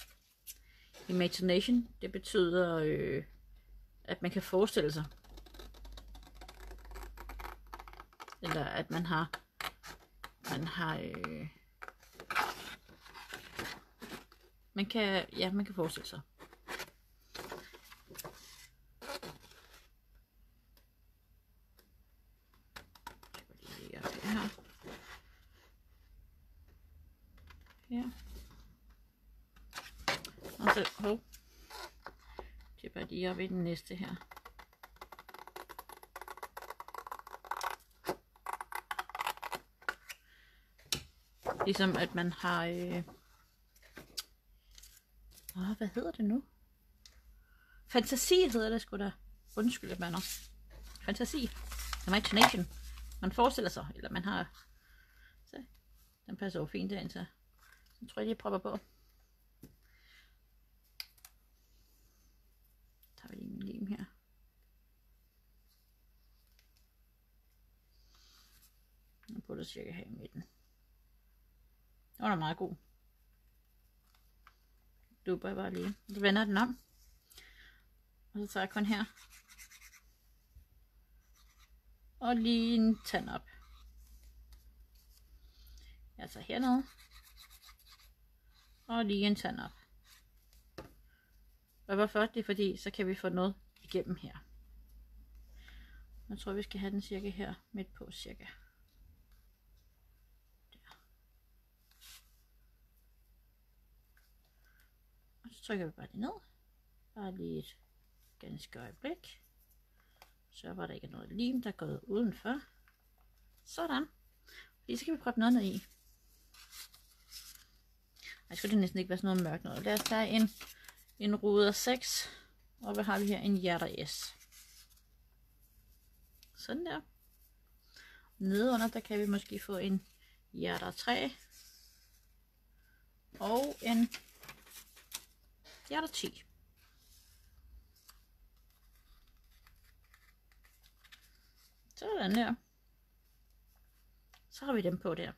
Imagination, det betyder, øh, at man kan forestille sig. Eller at man har, man har, øh, man kan, ja, man kan forestille sig. Her. Her. Og så, hov, det er bare lige op i den næste her. Ligesom at man har, øh... Åh, hvad hedder det nu? Fantasi hedder det sgu da. Undskyld, at man har. Fantasi. Imagination. Man forestiller sig, eller man har. Så, den passer jo fint derind, så jeg tror jeg lige prøver på. Så tager vi lige min lim her. Jeg putter cirka her i midten. Den var da meget god. Duber jeg bare lige. Så vender den om. Og så tager jeg kun her. Og lige en tand op. Jeg tager hernede. Og lige en tand op. Og hvorfor? Det er fordi, så kan vi få noget igennem her. Jeg tror, vi skal have den cirka her midt på cirka. Der. Og så trykker vi bare det ned. Bare lige et ganske øjeblik. Så var der ikke noget lim, der er gået udenfor. Sådan. Fordi så kan vi proppe noget ned i. Ej, skulle det næsten ikke være sådan noget mørkt noget. Lad os tage en, en ruder seks. Og hvad har vi her? En hjerter S. Sådan der. Nedenunder, der kan vi måske få en hjerter tre. Og en hjerter ti. Sådan der. Så har vi dem på der.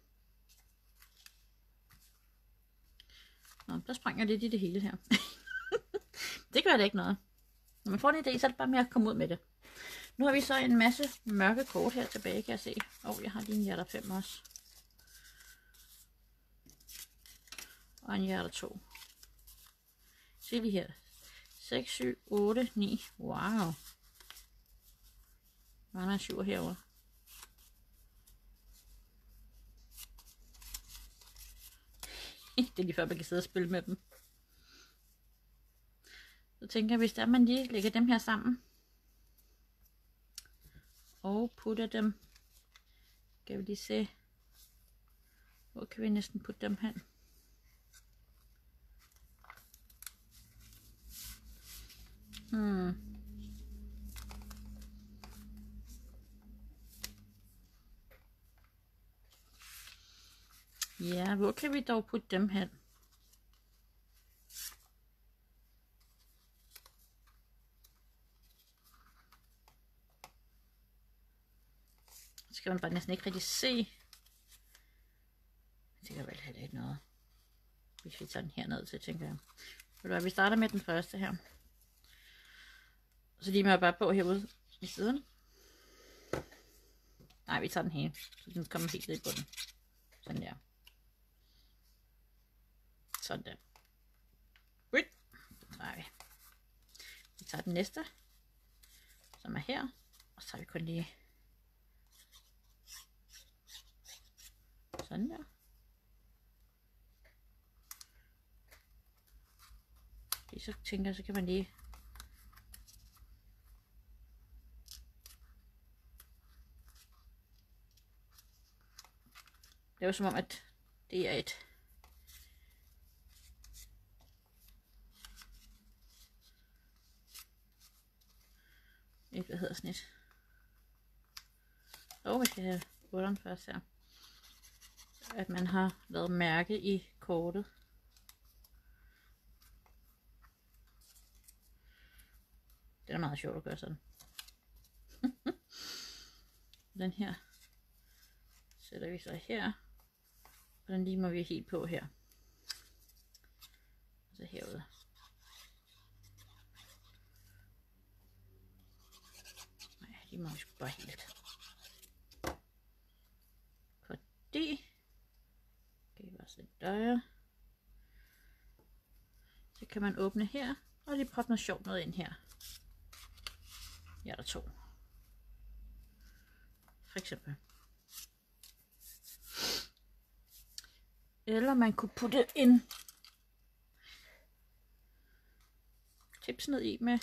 Nå, der sprang jeg lidt i det hele her. Det gør det ikke noget. Når man får en idé, så er det bare med at komme ud med det. Nu har vi så en masse mørke kort her tilbage, kan jeg se. Og oh, jeg har lige en hjerter fem også. Og en hjerter to. Se vi her. seks, syv, otte, ni. Wow. Der er en syver herovre. Det er lige før man kan sidde og spille med dem. Så tænker jeg, hvis der man lige lægger dem her sammen. Og putter dem. Skal vi lige se. Hvor kan vi næsten putte dem hen? Hmm. Ja, hvor kan vi dog putte dem hen? Så kan man bare næsten ikke rigtig se. Det kan vel heller ikke noget. Hvis vi tager den herned til, tænker jeg. Ved du hvad, vi starter med den første her. Så lige med at bare på herude i siden. Nej, vi tager den her, så den kommer helt ned i bunden. Sådan der. Sådan der. Ud. Så tager vi. Vi tager den næste, som er her. Og så tager vi kun lige sådan der. Så tænker jeg, så kan man lige det er jo som om, at det er et et, hvad hedder sådan et. Og vi skal have butteren først her. At man har lavet mærke i kortet. Det er meget sjovt at gøre sådan. Den her sætter vi så her. Og den limer vi helt på her. Og så herude. Nej, limer vi sgu bare helt. D. Kan I bare sætte døre. Så kan man åbne her, og lige proppe noget sjovt noget ind her. Ja, der er to. For eksempel. Eller man kunne putte en tips ned i med.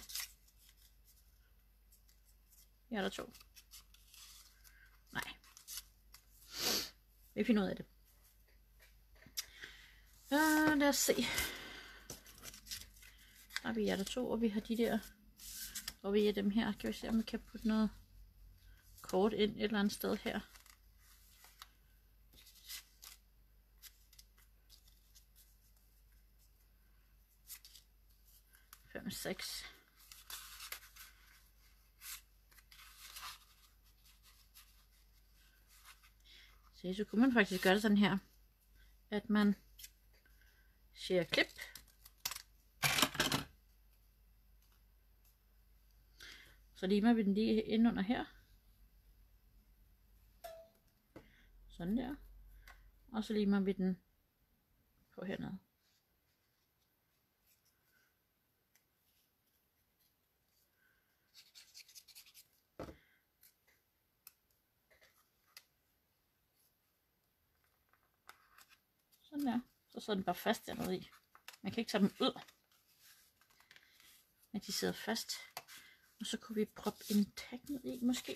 Ja, der er to. Nej. Vi finder ud af det. Uh, lad os se. Der er vi hjerter to, og vi har de der. Og vi er dem her. Kan vi se, om vi kan putte noget kort ind et eller andet sted her. fem, seks. Så, så kunne man faktisk gøre det sådan her. At man siger klip. Så limer vi den lige ind under her. Sådan der. Og så limer vi den på hernede. Sådan der. Så sidder den bare fast dernede i. Man kan ikke tage dem ud. Men de sidder fast. Og så kunne vi proppe en tag ned i måske.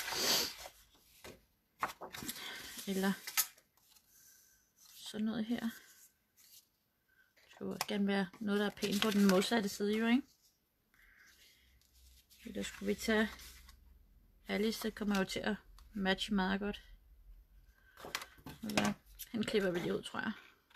Eller sådan noget her. Det skulle også gerne være noget, der er pænt på den modsatte side, jo, ikke? Så der skulle vi tage Alice, det kommer jo til at matche meget godt. Så han klipper vi lige ud, tror jeg.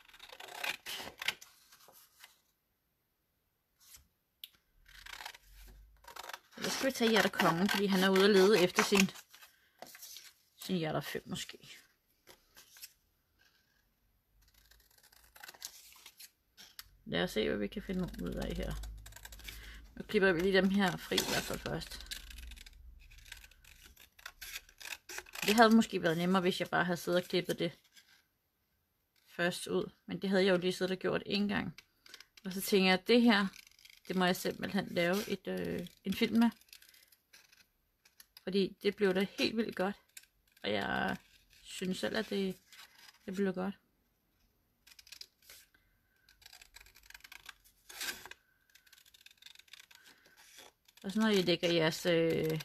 Så skal vi tage hjerter kongen, fordi han er ude og lede efter sin, sin hjerter fem måske. Lad os se, hvad vi kan finde ud af her. Nu klipper vi lige dem her fri i hvert fald først. Det havde måske været nemmere, hvis jeg bare havde siddet og klippet det først ud. Men det havde jeg jo lige siddet og gjort en gang. Og så tænker jeg, at det her, det må jeg simpelthen lave et, øh, en film med. Fordi det blev da helt vildt godt. Og jeg synes selv, at det, det blev godt. Og så når I lægger jeres, øh,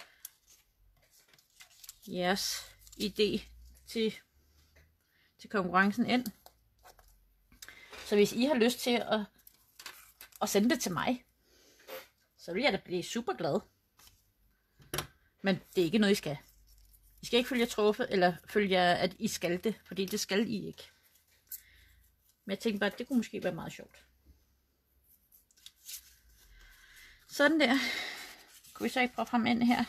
jeres idé til, til konkurrencen ind. Så hvis I har lyst til at, at sende det til mig, så vil jeg da blive super glad. Men det er ikke noget, I skal. I skal ikke følge jer truffet, eller følge jer, at I skal det, fordi det skal I ikke. Men jeg tænkte bare, at det kunne måske være meget sjovt. Sådan der. Kunne vi så ikke prøve frem ind her?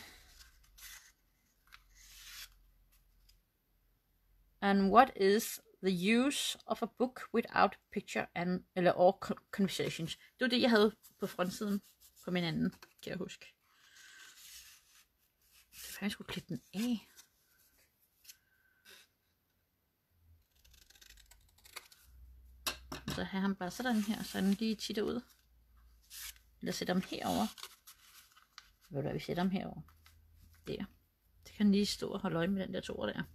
And what is the use of a book without picture and eller or conversations? Det var det, jeg havde på frontsiden på min anden, kan jeg huske. Jeg faktisk skulle klippe den af. Så har han bare sådan her, så den lige titter ud. Eller sætter dem herover. Ved du hvad, vi sætter dem herover. Der. Det kan lige stå og holde øje med den der toer der.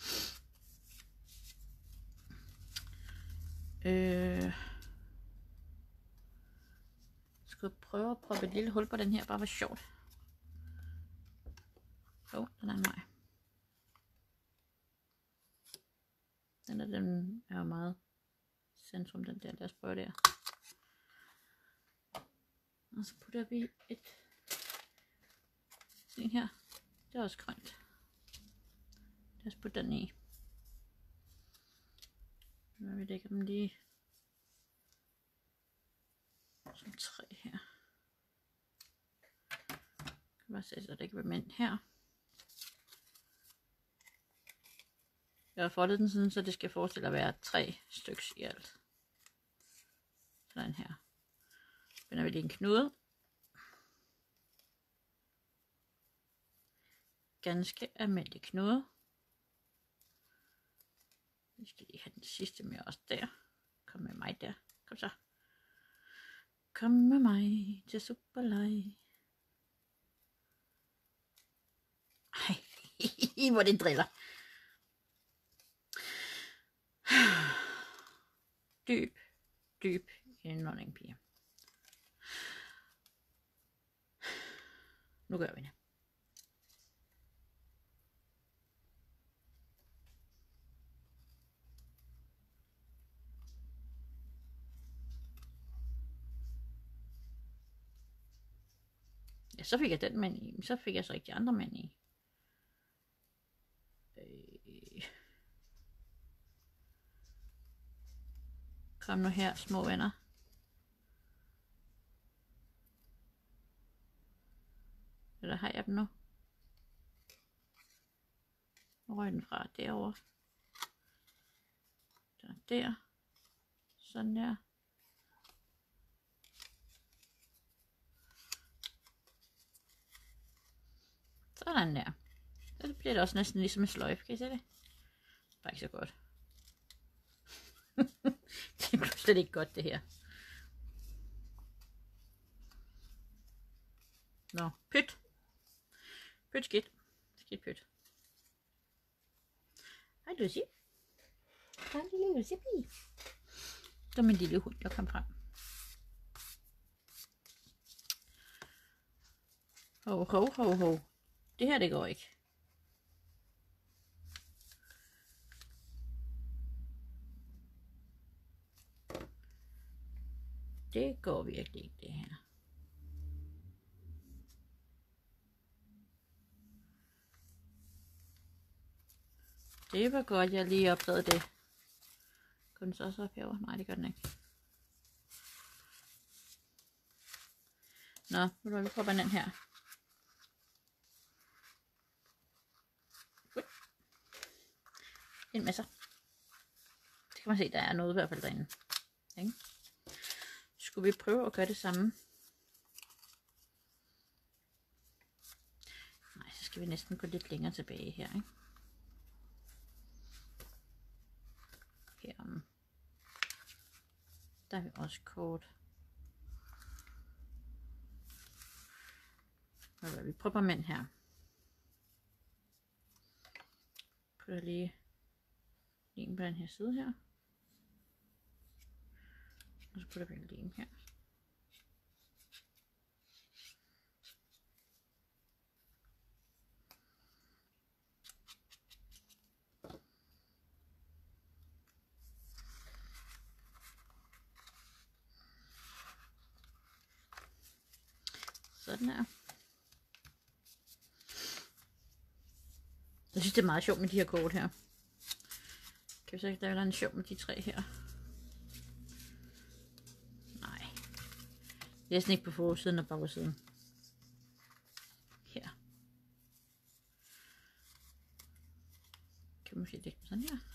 Øh. Skal jeg prøve at proppe et lille hul på den her, bare for sjovt. Åh, oh, den er en vej. Den er, den er jo meget centrum, den der. Lad os prøve der. Og så putter vi et ting her. Det er også grønt. Lad os putte den i. Nu vi lægger dem lige som tre her. Jeg kan bare se, så det ikke bliver mænd her. Jeg har foldet den sådan, så det skal forestille at være tre stykker i alt. Sådan her. Finder vi lige en knude. Ganske almindelig knude. Vi skal lige have den sidste med os der. Kom med mig der. Kom så. Kom med mig til superleg. Ej, hvor det driller. Dyb, dyb indånding, piger. Nu gør vi det. Ja, så fik jeg den mand i. Så fik jeg så ikke de andre mænd i. Øh. Kom nu her, små venner. Eller har jeg dem nu? Hvor røg den fra? Derovre. Der, der. Sådan der. Sådan der. Så bliver det også næsten ligesom en sløjfe. Kan I se det? Bare ikke så godt. Det er slet ikke godt, det her. Nå, pyt. Pyt skidt. Skidt pyt. Hej Lucy. Hej lille Lucy. Det var min lille hund, der kom frem. Ho, ho, ho, ho. Det her, det går ikke. Det går virkelig ikke, det her. Det var godt, jeg lige opdagede det. Kunne den så også op herovre? Nej, det gør den ikke. Nå, nu lader vi prøve den her. Ind med sig. Det kan man se, der er noget i hvert fald derinde. Ikke? Skulle vi prøve at gøre det samme? Nej, så skal vi næsten gå lidt længere tilbage her, ikke? Herom. Der er vi også kort. Og vi prøver mænd her. Putter lige lim på den her side her. Og så putter vi lim her. Sådan her. Jeg synes, det er meget sjovt med de her kort her. Kan vi så ikke lave en sjov med de tre her? Nej. Næsten ikke på forsiden og bagsiden. Her. Kan man måske lægge sådan her.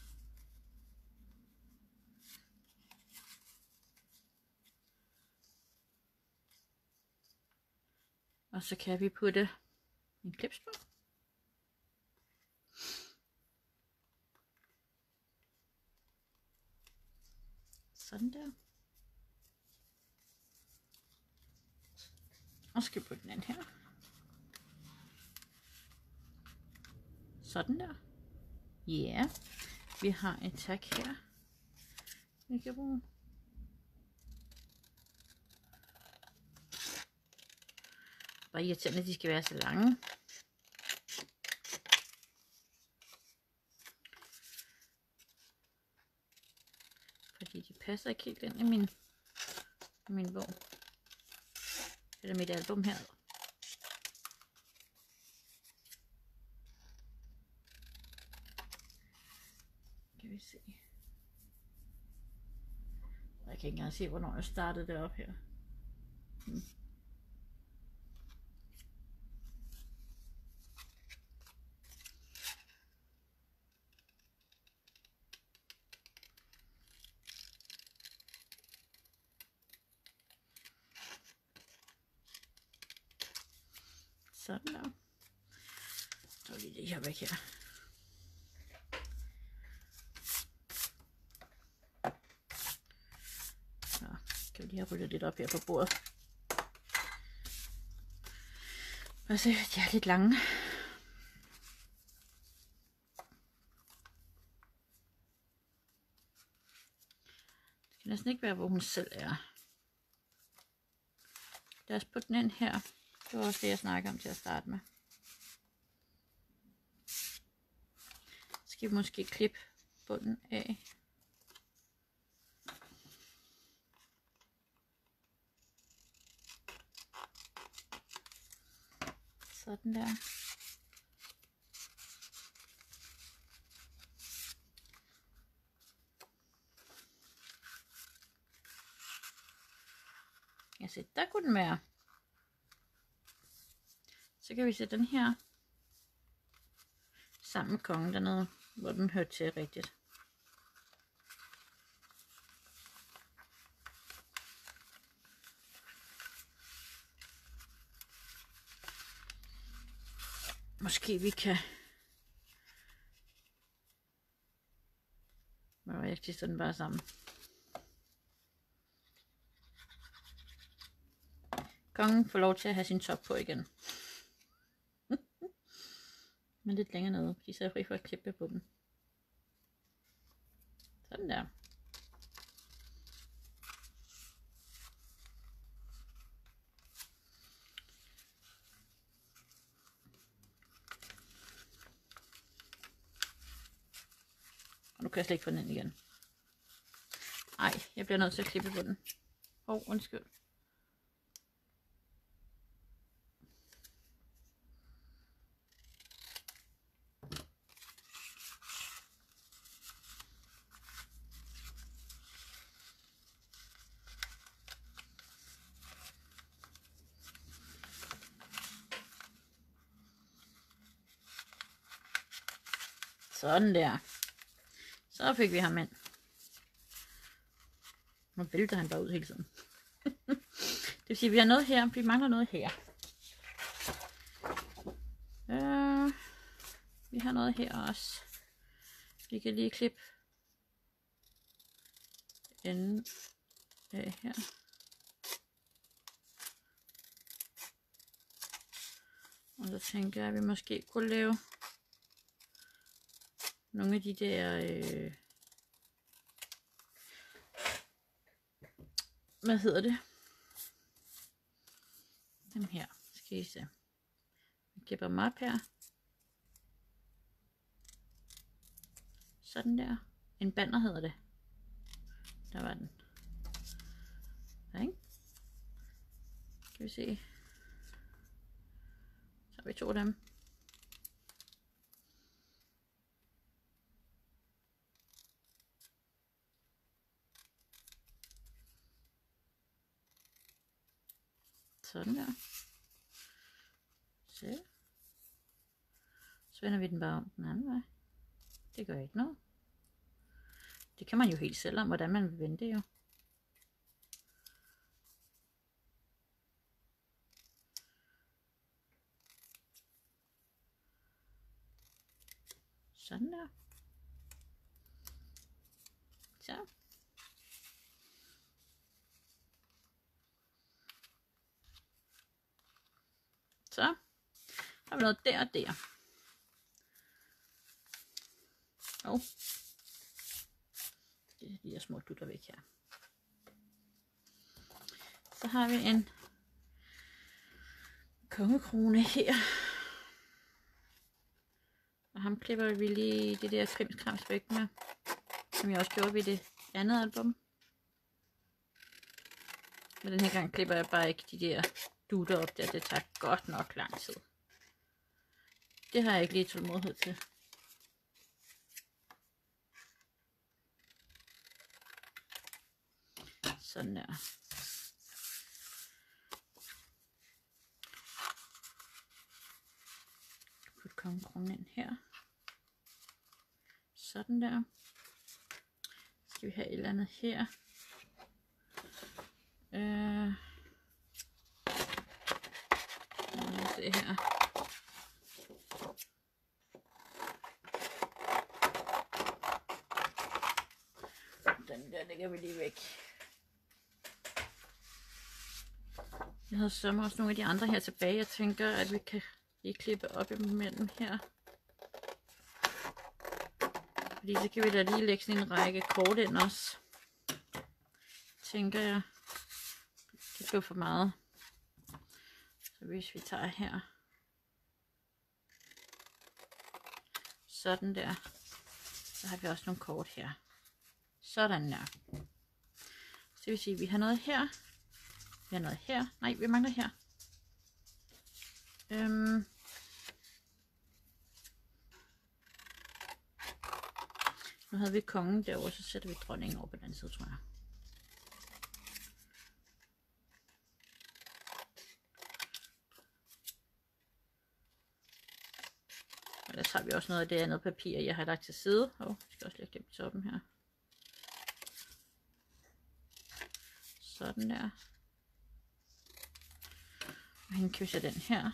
Og så kan vi putte en klips på. Sådan der. Og så skal vi putte den anden her. Sådan der. Ja. Yeah. Vi har et tag her. Vi kan bruge. Bare irriterende, at de skal være så lange. Fordi de passer ikke helt ind i min, i min bog. Eller mit album her. Kan vi se. Jeg kan ikke engang se, hvornår jeg startede det op her. Hmm. Sådan der. Så lige det her væk her. Skal vi lige have ryddet lidt op her på bordet. Og se, de er lidt lange. Det kan næsten ikke være, hvor hun selv er. Lad os putte den ind her. Det var også det, jeg snakkede om til at starte med. Så skal vi måske klippe bunden af. Sådan der. Jeg ser, der kunne den være. Så kan vi sætte den her sammen med kongen dernede, hvor den hører til rigtigt. Måske vi kan... Nå, jeg klister den bare sammen. Kongen får lov til at have sin top på igen. Men lidt længere nede, fordi så er jeg fri for at klippe på dem. Sådan der. Og nu kan jeg slet ikke få den ind igen. Ej, jeg bliver nødt til at klippe på den. Åh, oh, undskyld. Sådan der. Så fik vi ham ind. Nu vælter han bare ud hele tiden. Det vil sige, at vi har noget her, vi mangler noget her. Øh, vi har noget her også. Vi kan lige klippe enden af her. Og så tænker jeg, at vi måske kunne lave nogle af de der, øh, hvad hedder det? Dem her, skal I se. Jeg klipper dem op her. Sådan der. En banner hedder det. Der var den. Ja, ikke? Skal vi se. Så har vi to af dem. Sådan der. Så. Så vender vi den bare om den anden vej. Det gør ikke noget. Det kan man jo helt selv om, hvordan man vil vende det jo. Sådan der. Så. Så har vi noget der og der. Og det er de her små dutter væk her. Så har vi en kongekrone her. Og ham klipper vi lige det der krimskrams væk med, som jeg også gjorde ved det andet album. Men den her gang klipper jeg bare ikke de der dutter op der. Det tager godt nok lang tid. Det har jeg ikke lige tålmodighed til. Sådan der. Put kongekronen ind her. Sådan der. Så skal vi have et eller andet her. Øh. Lad os se her. Den der lægger vi lige væk. Jeg havde sørget også nogle af de andre her tilbage. Jeg tænker, at vi kan lige klippe op imellem her. Fordi så kan vi da lige lægge sådan en række kort ind også. Tænker jeg. Det blev for meget. Så hvis vi tager her. Sådan der. Så har vi også nogle kort her. Sådan der. Så det vil sige, at vi har noget her. Vi har noget her. Nej, vi mangler her. Øhm. Nu havde vi kongen derovre, så sætter vi dronningen over på den anden side, tror jeg. Og der tager vi også noget af det andet papir, jeg har lagt til side. Og oh, jeg skal også lægge det på toppen her. Sådan der. Og hende kan vi sætte den her.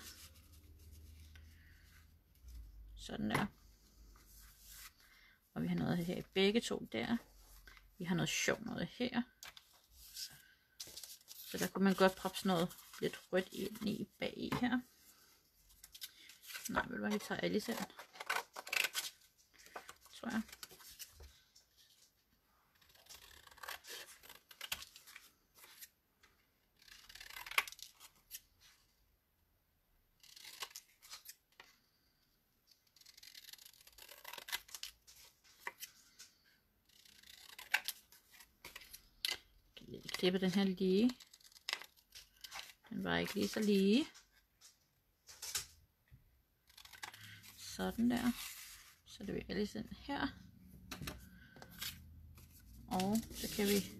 Sådan der. Og vi har noget her i begge to der. Vi har noget sjovt noget her. Så der kunne man godt proppe sådan noget lidt rødt ind i bag i her. Nej, ved du hvad, vi tager Alice ind. Tror jeg. Klippe den her lige. Den var ikke lige så lige. Sådan der. Så det vil jeg lige sende her. Og så kan vi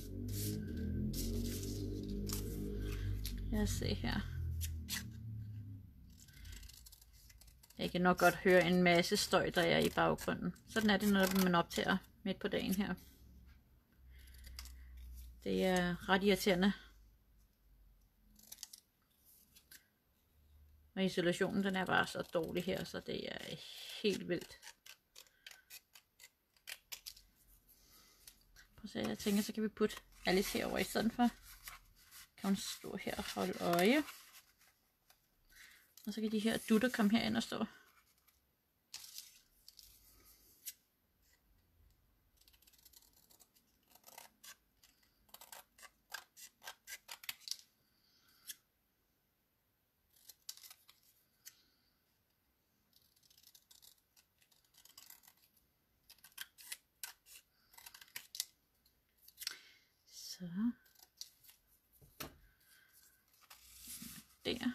lad os se her. Jeg kan nok godt høre en masse støj, der er i baggrunden. Sådan er det, når man optager midt på dagen her. Det er ret irriterende. Og isolationen, den er bare så dårlig her, så det er helt vildt. Prøv at se, jeg tænker, så kan vi putte Alice herover i stedet for. Kan hun stå her og holde øje. Og så kan de her dutter komme herind og stå. Så. Der.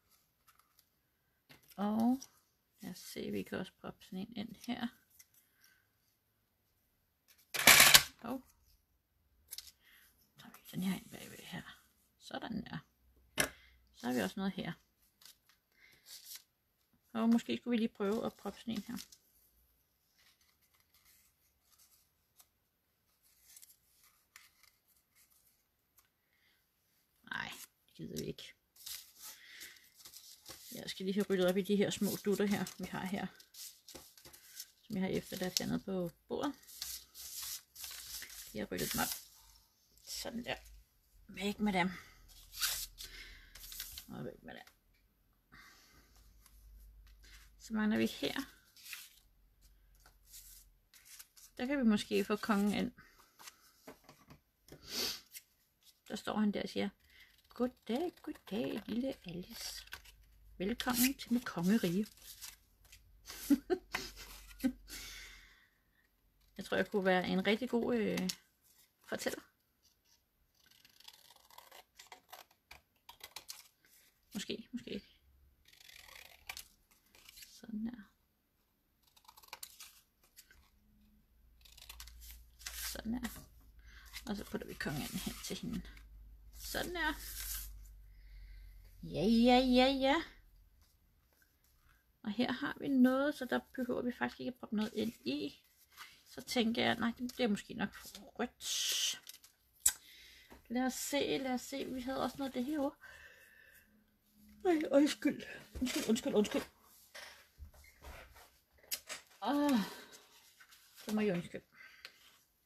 Og lad os se, vi kan også proppe sådan en ind her. Og så tager vi den her ind bagved her. Sådan der. Så har vi også noget her. Og måske skulle vi lige prøve at proppe sådan en her. Nej, det gider vi ikke. Jeg skal lige have ryddet op i de her små dutter her, vi har her. Som jeg har efterladt hernede på bordet. Jeg har ryddet dem op. Sådan der. Væk med dem. Og væk med dem. Så mangler vi her. Der kan vi måske få kongen ind. Der står han der og siger, goddag, goddag, lille Alice. Velkommen til mit kongerige. Jeg tror, jeg kunne være en rigtig god øh, fortæller. Måske, måske ikke. Sådan her. Sådan her. Og så putter vi kongen hen til hende. Sådan her. Ja, ja, ja, ja. Og her har vi noget, så der behøver vi faktisk ikke at proppe noget ind i. Så tænker jeg, nej, det bliver måske nok for rødt. Lad os se, lad os se. Vi havde også noget af det her. Nej, undskyld. Undskyld, undskyld, undskyld. Åh, det må jeg undskylde.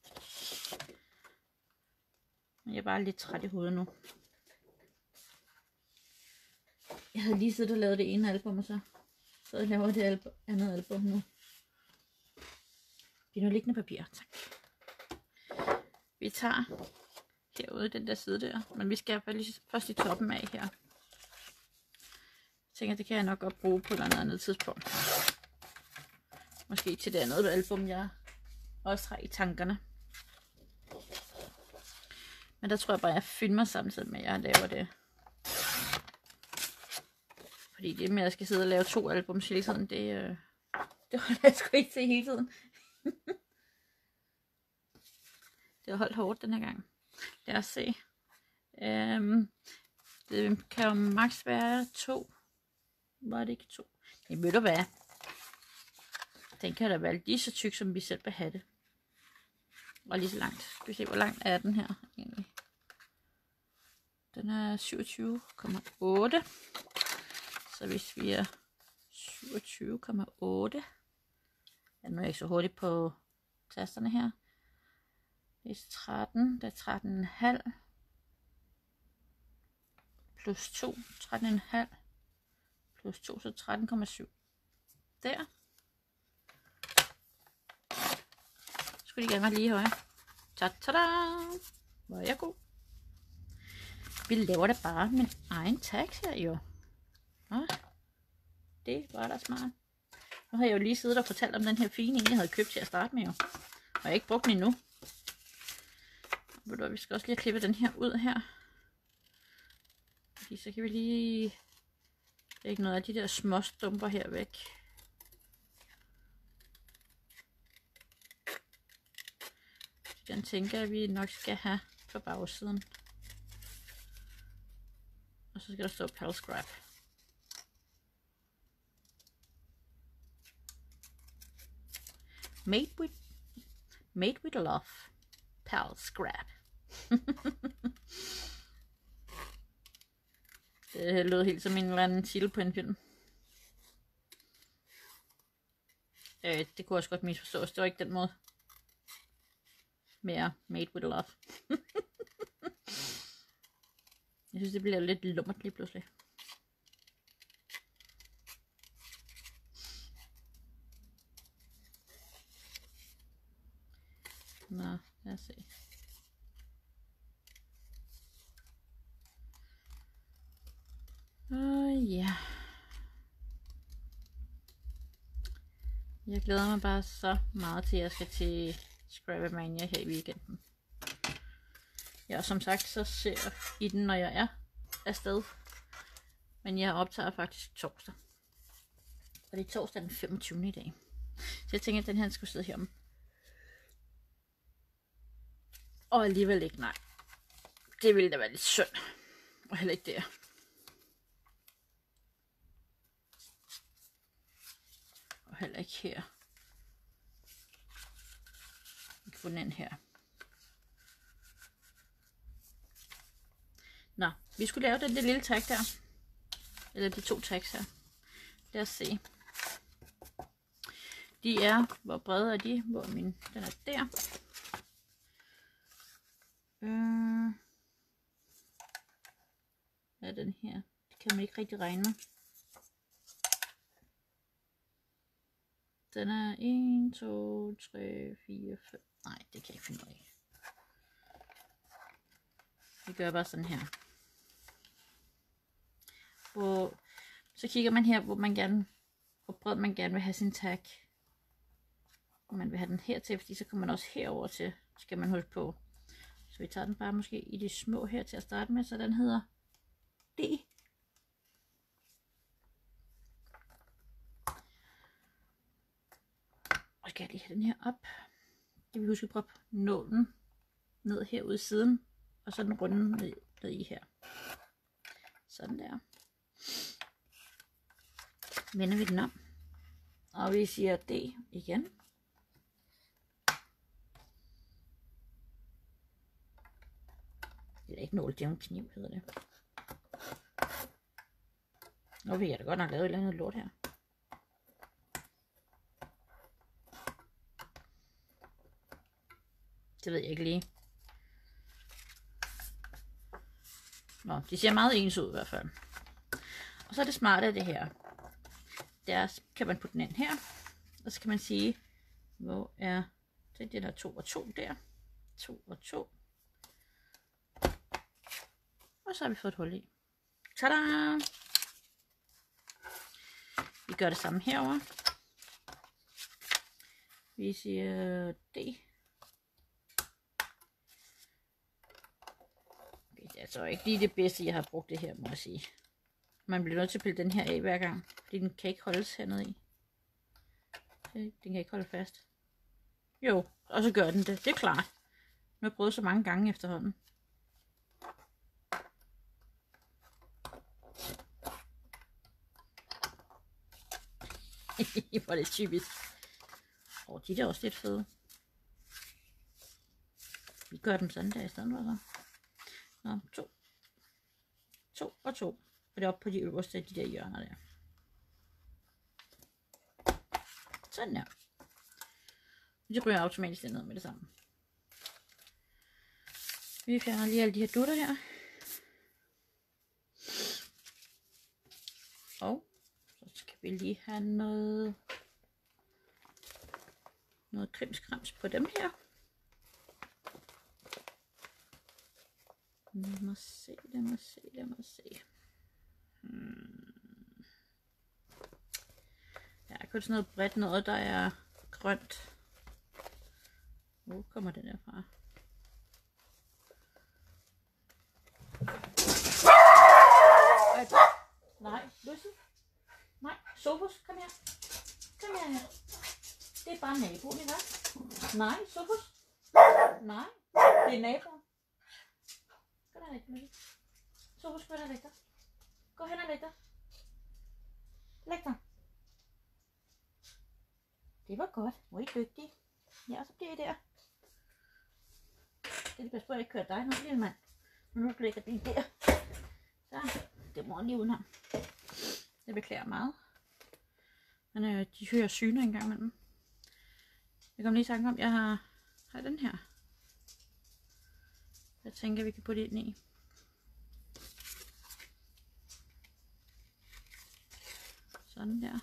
Jeg er bare lidt træt i hovedet nu. Jeg havde lige siddet og lavet det ene album, og så, så jeg laver det album, andet album nu. Det er noget liggende papir, tak. Vi tager herude den der side der, men vi skal lige først i toppen af her. Jeg tænker, det kan jeg nok godt bruge på et eller andet tidspunkt. Måske til det andet album, jeg også har i tankerne. Men der tror jeg bare, at jeg filmer samtidig med, at jeg laver det. Fordi det med, at jeg skal sidde og lave to albums hele tiden, det, øh, det holder jeg sgu ikke til hele tiden. Det har holdt hårdt den her gang. Lad os se. Øhm, det kan jo maks være to. Var det ikke to? Det ved du hvad. Den kan da være lige så tyk, som vi selv vil have det. Og lige så langt. Skal vi se, hvor lang er den her egentlig. Den er syvogtyve komma otte. Så hvis vi er syvogtyve komma otte. Ja, nu er jeg ikke så hurtigt på tasterne her. Det er tretten. Det er tretten komma fem. Plus to. tretten komma fem. Plus to, så tretten komma syv. Der. Skulle de gerne være lige højere. Ta-ta-da! Hvor er jeg god. Vi laver det bare med egen tags her jo. Ja, det var da smart. Nu har jeg jo lige siddet og fortalt om den her fine en, jeg havde købt til at starte med jo. Og jeg har ikke brugt den endnu. Ved du, vi skal også lige klippe den her ud her. Fordi så kan vi lige lægge noget af de der små stumper her væk. Den tænker jeg, at vi nok skal have på bagsiden. Og så skal der stå Pal Scrap. Made with, made with love. Pal Scrap. Det lød helt som en eller anden titel på en film. Øh, det kunne også godt misforstås. Det var ikke den måde. Mere made with love. Jeg synes, det bliver lidt lummert lige pludselig. Nå, lad os se. Åh ja. Jeg glæder mig bare så meget til, at jeg skal til Scrabble-mania her i weekenden. Ja, som sagt, så ser I den, når jeg er afsted. Men jeg optager faktisk torsdag. Og det er torsdag den femogtyvende i dag. Så jeg tænker, at den her skulle sidde herom. Og alligevel ikke, nej. Det ville da være lidt synd. Og heller ikke der. Og heller ikke her. Ikke få den ind her. Nå, vi skulle lave den, det lille tag der. Eller de to tags her. Lad os se. De er, hvor brede er de? Hvor min, den er der. Øh, hvad er den her? Det kan man ikke rigtig regne med. Den er en, to, tre, fire, fem. Nej, det kan jeg ikke finde ud af. Vi gør bare sådan her. Hvor, så kigger man her, hvor man gerne, hvor bred man gerne vil have sin tag. Og man vil have den her til, fordi så kommer man også herover til, skal man huske på. Så vi tager den bare måske i de små her til at starte med, så den hedder D. Og skal jeg lige have den her op. Det vil huske at proppe nålen ned herude i siden, og så den runde ned, ned i her. Sådan der. Vender vi den om, og vi siger D igen. Det er ikke nål, det er en kniv, hedder det. Nu vil jeg da godt nok lave et eller andet lort her. Det ved jeg ikke lige. Nå, de ser meget ens ud i hvert fald. Og så er det smarte af det her. Der kan man putte den ind her. Og så kan man sige, hvor er det, det der to og to der. to og to. Og så har vi fået et hul i. Tada! Vi gør det samme herover. Vi siger D. Okay, det er altså ikke lige det bedste, jeg har brugt det her, må jeg sige. Man bliver nødt til at pille den her af hver gang, fordi den kan ikke holdes hernede i. Den kan ikke holde fast. Jo, og så gør den det. Det er klart. Nu har jeg prøvet så mange gange efterhånden. Hvor er det typisk. Åh, de er også lidt fede. Vi gør dem sådan der i stedet for så. Nå, to. To og to. Og det er oppe på de øverste af de der hjørner der. Sådan der. De ryger automatisk ned med det samme. Vi fjerner lige alle de her dutter her. Og så skal vi lige have noget noget krimskrams på dem her. Lad mig se, lad mig se, lad mig se. Hmm. Ja, jeg kan sådan noget bredt noget, der er grønt. Hvor kommer den der fra? Nej, Lucy. Nej, Sofus, kom her. Kom her. Det er bare naboen, ikke? Nej, Sofus. Nej, det er naboen. Gå der væk, Lucy. Sofus, gå der væk dig. Gå hen og læg dig. Læg dig. Det var godt. Hvor er I dygtige. Ja, så bliver I der. Det er pas på, at jeg ikke kører dig nu, lille mand. Men nu lægger den der. Så, det må lige uden ham. Jeg beklager meget. Men øh, de hører syne en gang imellem. Jeg kom lige i tanke om, at jeg har, har den her. Jeg tænker, vi kan putte ind i. Sådan der.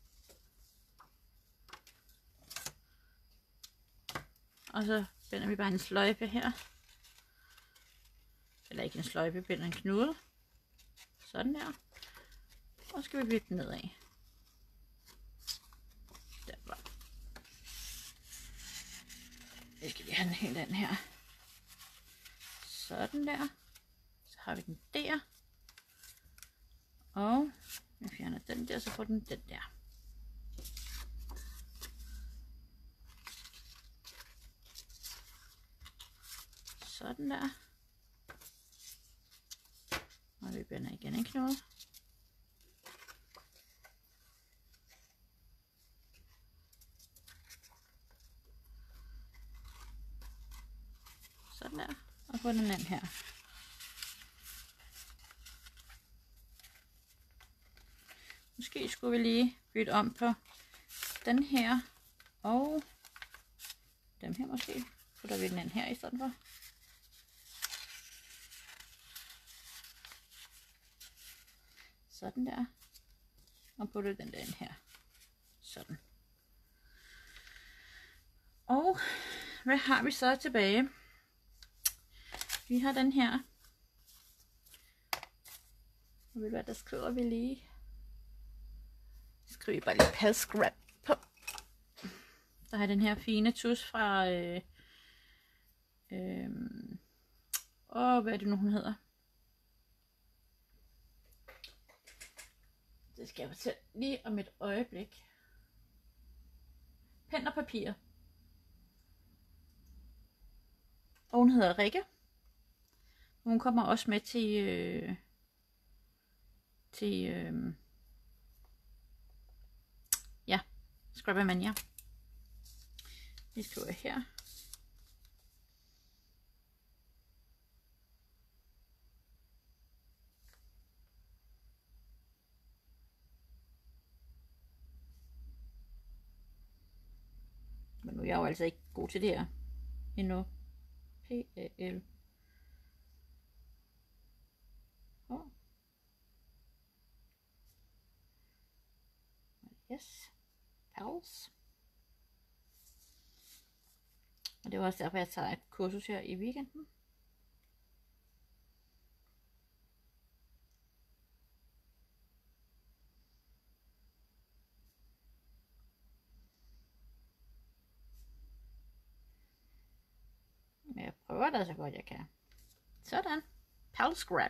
Og så binder vi bare en sløjfe her. Eller ikke en sløjfe, vi binder en knude. Sådan der. Og så skal vi bygge den nedad. Der var. Jeg skal lige have den helt anden her. Sådan der. Så har vi den der. Og vi fjerner den der, så får den den der. Sådan der. Og vi binder igen en knude. Sådan der. Og på den anden her. Måske skulle vi lige bytte om på den her. Og dem her måske. Putter vi den anden her i stedet for. Sådan der. Og putter den der ind her. Sådan. Og hvad har vi så tilbage? Vi har den her. Og ved du hvad, der skriver vi lige. Skriver vi bare lidt palscrap på. Der har den her fine tus fra øh, øh, åh, hvad er det nu hun hedder? Det skal jeg fortælle lige om et øjeblik. Pen og papir. Og hun hedder Rikke. Hun kommer også med til øh, til øh, ja, Scrabbermania. Vi skriver her. Men nu er jeg jo altså ikke god til det her endnu. P A L. Oh. Yes. Pals. Og det var også derfor, jeg tager et kursus her i weekenden. Men jeg prøver det så godt jeg kan. Sådan. Pal scrap.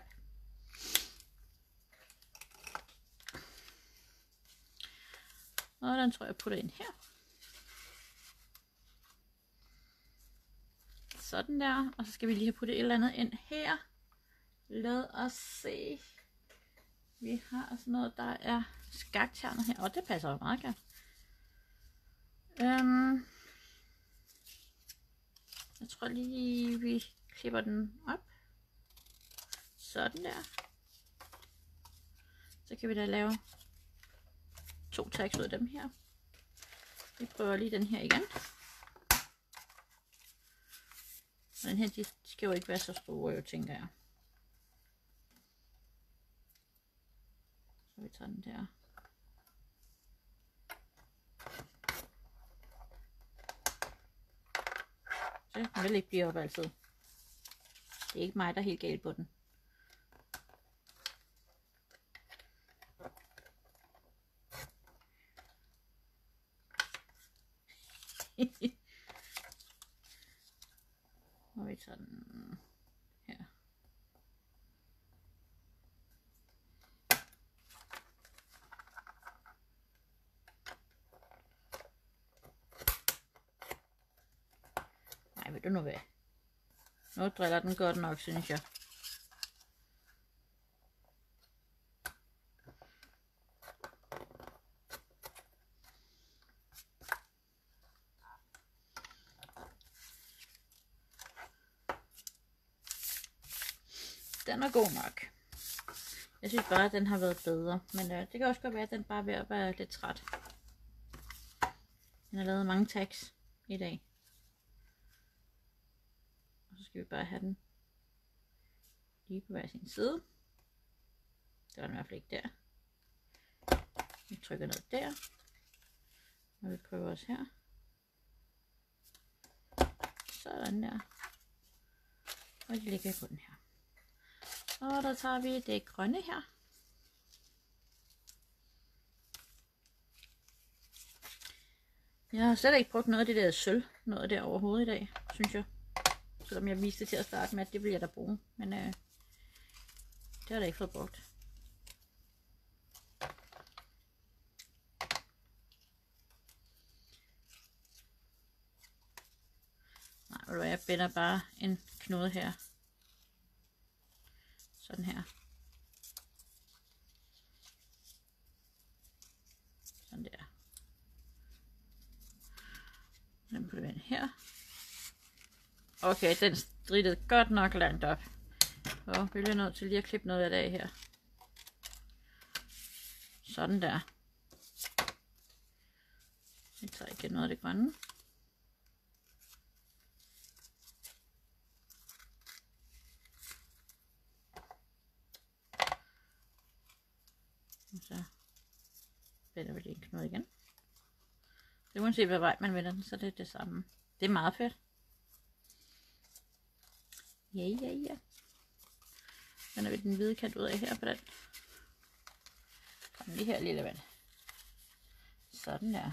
Og den tror jeg, jeg putter ind her. Sådan der. Og så skal vi lige have puttet et eller andet ind her. Lad os se. Vi har sådan noget, der er skakternet her. Og det passer jo meget godt. Øhm, jeg tror lige, vi klipper den op. Sådan der. Så kan vi da lave to tags ud af dem her. Vi prøver lige den her igen. Og den her, de skal jo ikke være så store, jo, tænker jeg. Så vi tager den der. Så den vil ikke blive op altid. Det er ikke mig, der er helt galt på den. Og vi tager den her. Nej, ved du nu hvad? Nu driller den godt nok, synes jeg. Den er god nok. Jeg synes bare, at den har været bedre. Men øh, det kan også godt være, at den bare er ved at være lidt træt. Den har lavet mange tags i dag. Og så skal vi bare have den lige på hver sin side. Det var den i hvert fald ikke der. Vi trykker ned der. Og vi prøver også her. Sådan der. Og det ligger på den her. Og der tager vi det grønne her. Jeg har slet ikke brugt noget af det der sølv, noget der overhovedet i dag, synes jeg. Selvom jeg viste det til at starte med, at det vil jeg da bruge. Men øh, det har jeg da ikke fået brugt. Nej, ved du hvad, jeg binder bare en knude her. Sådan her. Sådan der. Den putter vi ind her. Okay, den strittede godt nok langt op. Så bliver jeg nødt til lige at klippe noget af det af her. Sådan der. Jeg tager igen noget af det grønne. Og så vender vi lige en knude igen. Det er uanset hvad vej man vender den, så det er det samme. Det er meget fedt. Ja, ja, ja. Vender vi den hvide kant ud af her på den. Kom lige her, lille ven. Sådan der.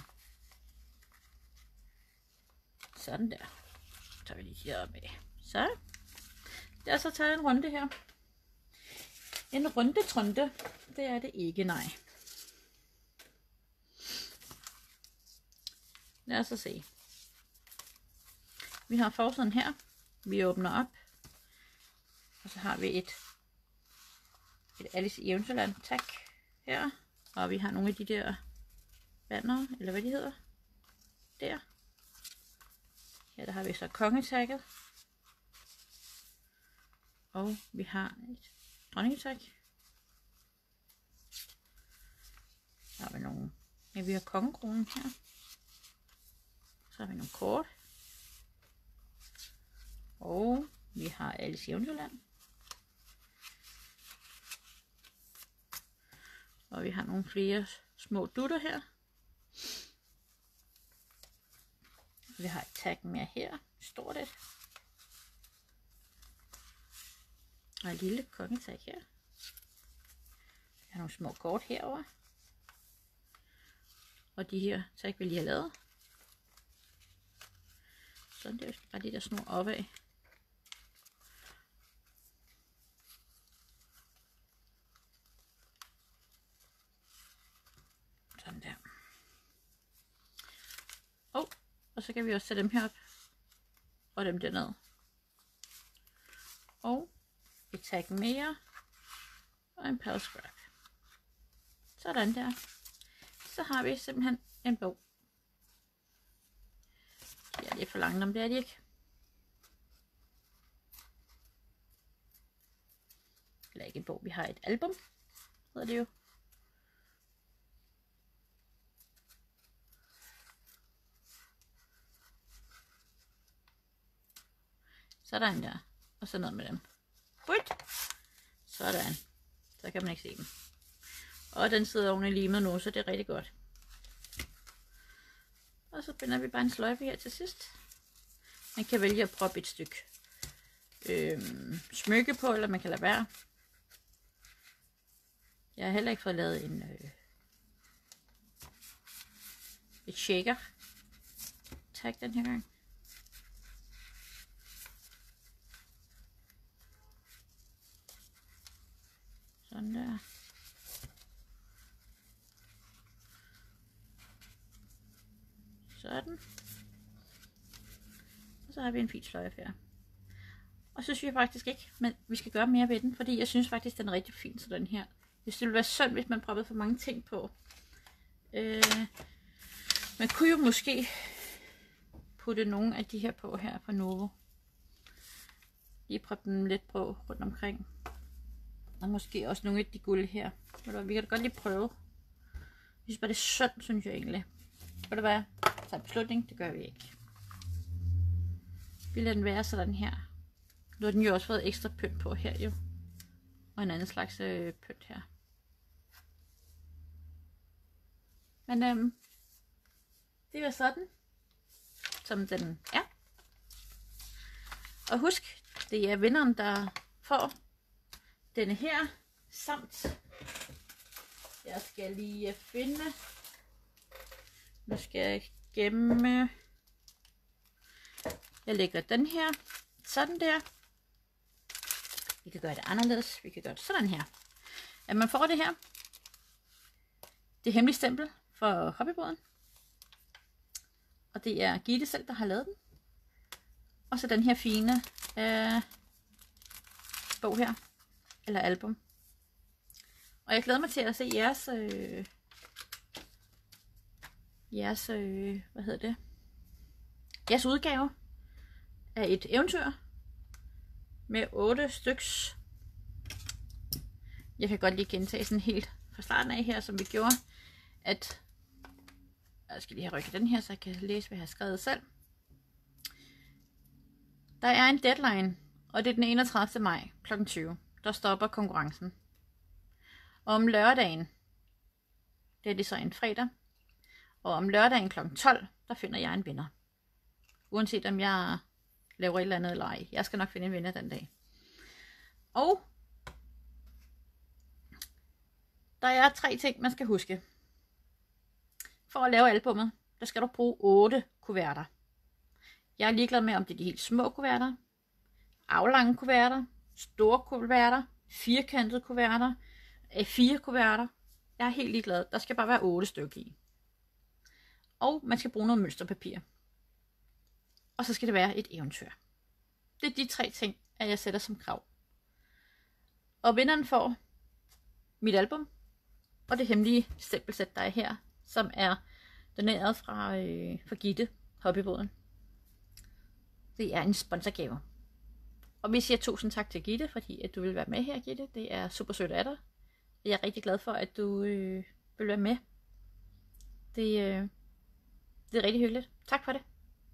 Sådan der. Så tager vi lige her op af. Så. Jeg har så taget en runde her. En runde trunde. Det er det ikke, nej. Lad os så se. Vi har forsiden her. Vi åbner op. Og så har vi et, et Alice i Eventyrland tag her. Og vi har nogle af de der banner, eller hvad de hedder. Der. Her der har vi så kongetagget. Og vi har et dronningetag. Så har vi nogle, ja, vi har kongekronen her. Så har vi nogle kort. Og vi har Alice i Eventyrland. Og vi har nogle flere små dutter her. Vi har et tag mere her. Stort et. Og et lille kongetag her. Vi har nogle små kort herover. Og de her tag, vi lige har lavet. Sådan der, vi skal bare lige der snor opad. Sådan der. Oh, og så kan vi også sætte dem herop. Og dem derned. Og et tag mere. Og en pelsgrab. Sådan der. Så har vi simpelthen en bog. De er lidt for langt, om det er de ikke. Eller ikke en bog, vi har et album, hedder det jo. Sådan der. Og så noget med dem. But. Sådan. Så kan man ikke se dem. Og den sidder oven i limet nu, så det er rigtig godt. Og så binder vi bare en sløjfe her til sidst. Man kan vælge at proppe et stykke øhm, smykke på, eller man kan lade være. Jeg har heller ikke fået lavet en øh, et shaker tag den her gang. Sådan der. Sådan. Og så har vi en fin sløjfe her. Og så synes jeg faktisk ikke, men vi skal gøre mere ved den, fordi jeg synes faktisk, den er rigtig fin sådan her. Det ville være synd, hvis man proppede for mange ting på. Øh, man kunne jo måske putte nogle af de her på her fra Novo. Lige proppe dem lidt på rundt omkring. Og måske også nogle af de guld her. Vi kan da godt lige prøve. Jeg synes bare, det er synd, synes jeg egentlig. Vil det være? Så en beslutning, det gør vi ikke. Vi lader den være sådan her. Nu har den jo også fået ekstra pynt på her jo. Og en anden slags øh, pynt her. Men øhm, det var sådan, som den er. Og husk, det er vinderen, der får denne her, samt jeg skal lige finde, nu skal jeg gemme, jeg lægger den her, sådan der. Vi kan gøre det anderledes, vi kan gøre det sådan her. At man får det her, det hemmelige stempel for hobbybåden. Og det er Gitte selv, der har lavet den. Og så den her fine øh, bog her, eller album. Og jeg glæder mig til at se jeres, øh, jeres, øh, hvad hedder det, jeres udgave af et eventyr med otte styks. Jeg kan godt lige gentage sådan helt fra starten af her, som vi gjorde, at jeg skal lige have rykket den her, så jeg kan læse, hvad jeg har skrevet selv. Der er en deadline, og det er den enogtredivte maj klokken tyve. Der stopper konkurrencen. Og om lørdagen, det er det så en fredag, og om lørdagen klokken tolv, der finder jeg en vinder. Uanset om jeg laver et eller andet eller ej. Jeg skal nok finde en vinder den dag. Og der er tre ting, man skal huske. For at lave albummet, der skal du bruge otte kuverter. Jeg er ligeglad med, om det er de helt små kuverter, aflange kuverter, store kuverter, firkantede kuverter, A fire kuverter. Jeg er helt ligeglad. Der skal bare være otte stykker i. Og man skal bruge noget mønsterpapir. Og så skal det være et eventyr. Det er de tre ting, at jeg sætter som krav. Og vinderen får mit album, og det hemmelige stempelsæt, der er her, som er doneret fra, øh, fra Gitte, hobbybåden. Det er en sponsorgave. Og vi siger tusind tak til Gitte, fordi at du vil være med her, Gitte. Det er super sødt af dig. Jeg er rigtig glad for, at du øh, vil være med. Det, øh, det er rigtig hyggeligt. Tak for det.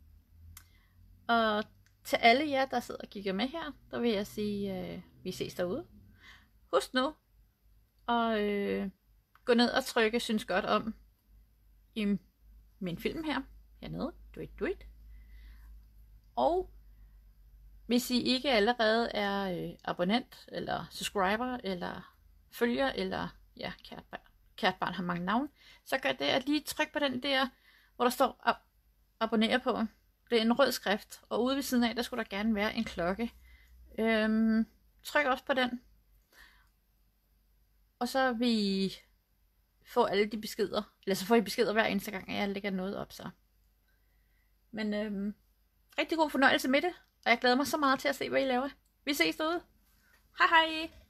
Og til alle jer, der sidder og kigger med her, der vil jeg sige, øh, vi ses derude. Husk nu at øh, gå ned og trykke synes godt om i min film her, hernede. Do it, do it. Og hvis I ikke allerede er øh, abonnent, eller subscriber, eller følger, eller ja, kært barn, kært barn har mange navne, så gør det at lige trykke på den der, hvor der står ab abonnere på. Det er en rød skrift, og ude ved siden af, der skulle der gerne være en klokke. Øhm, tryk også på den. Og så vil I få alle de beskeder, eller så får I beskeder hver eneste gang, at jeg lægger noget op så. Men øhm, rigtig god fornøjelse med det, og jeg glæder mig så meget til at se, hvad I laver. Vi ses derude. Hej hej!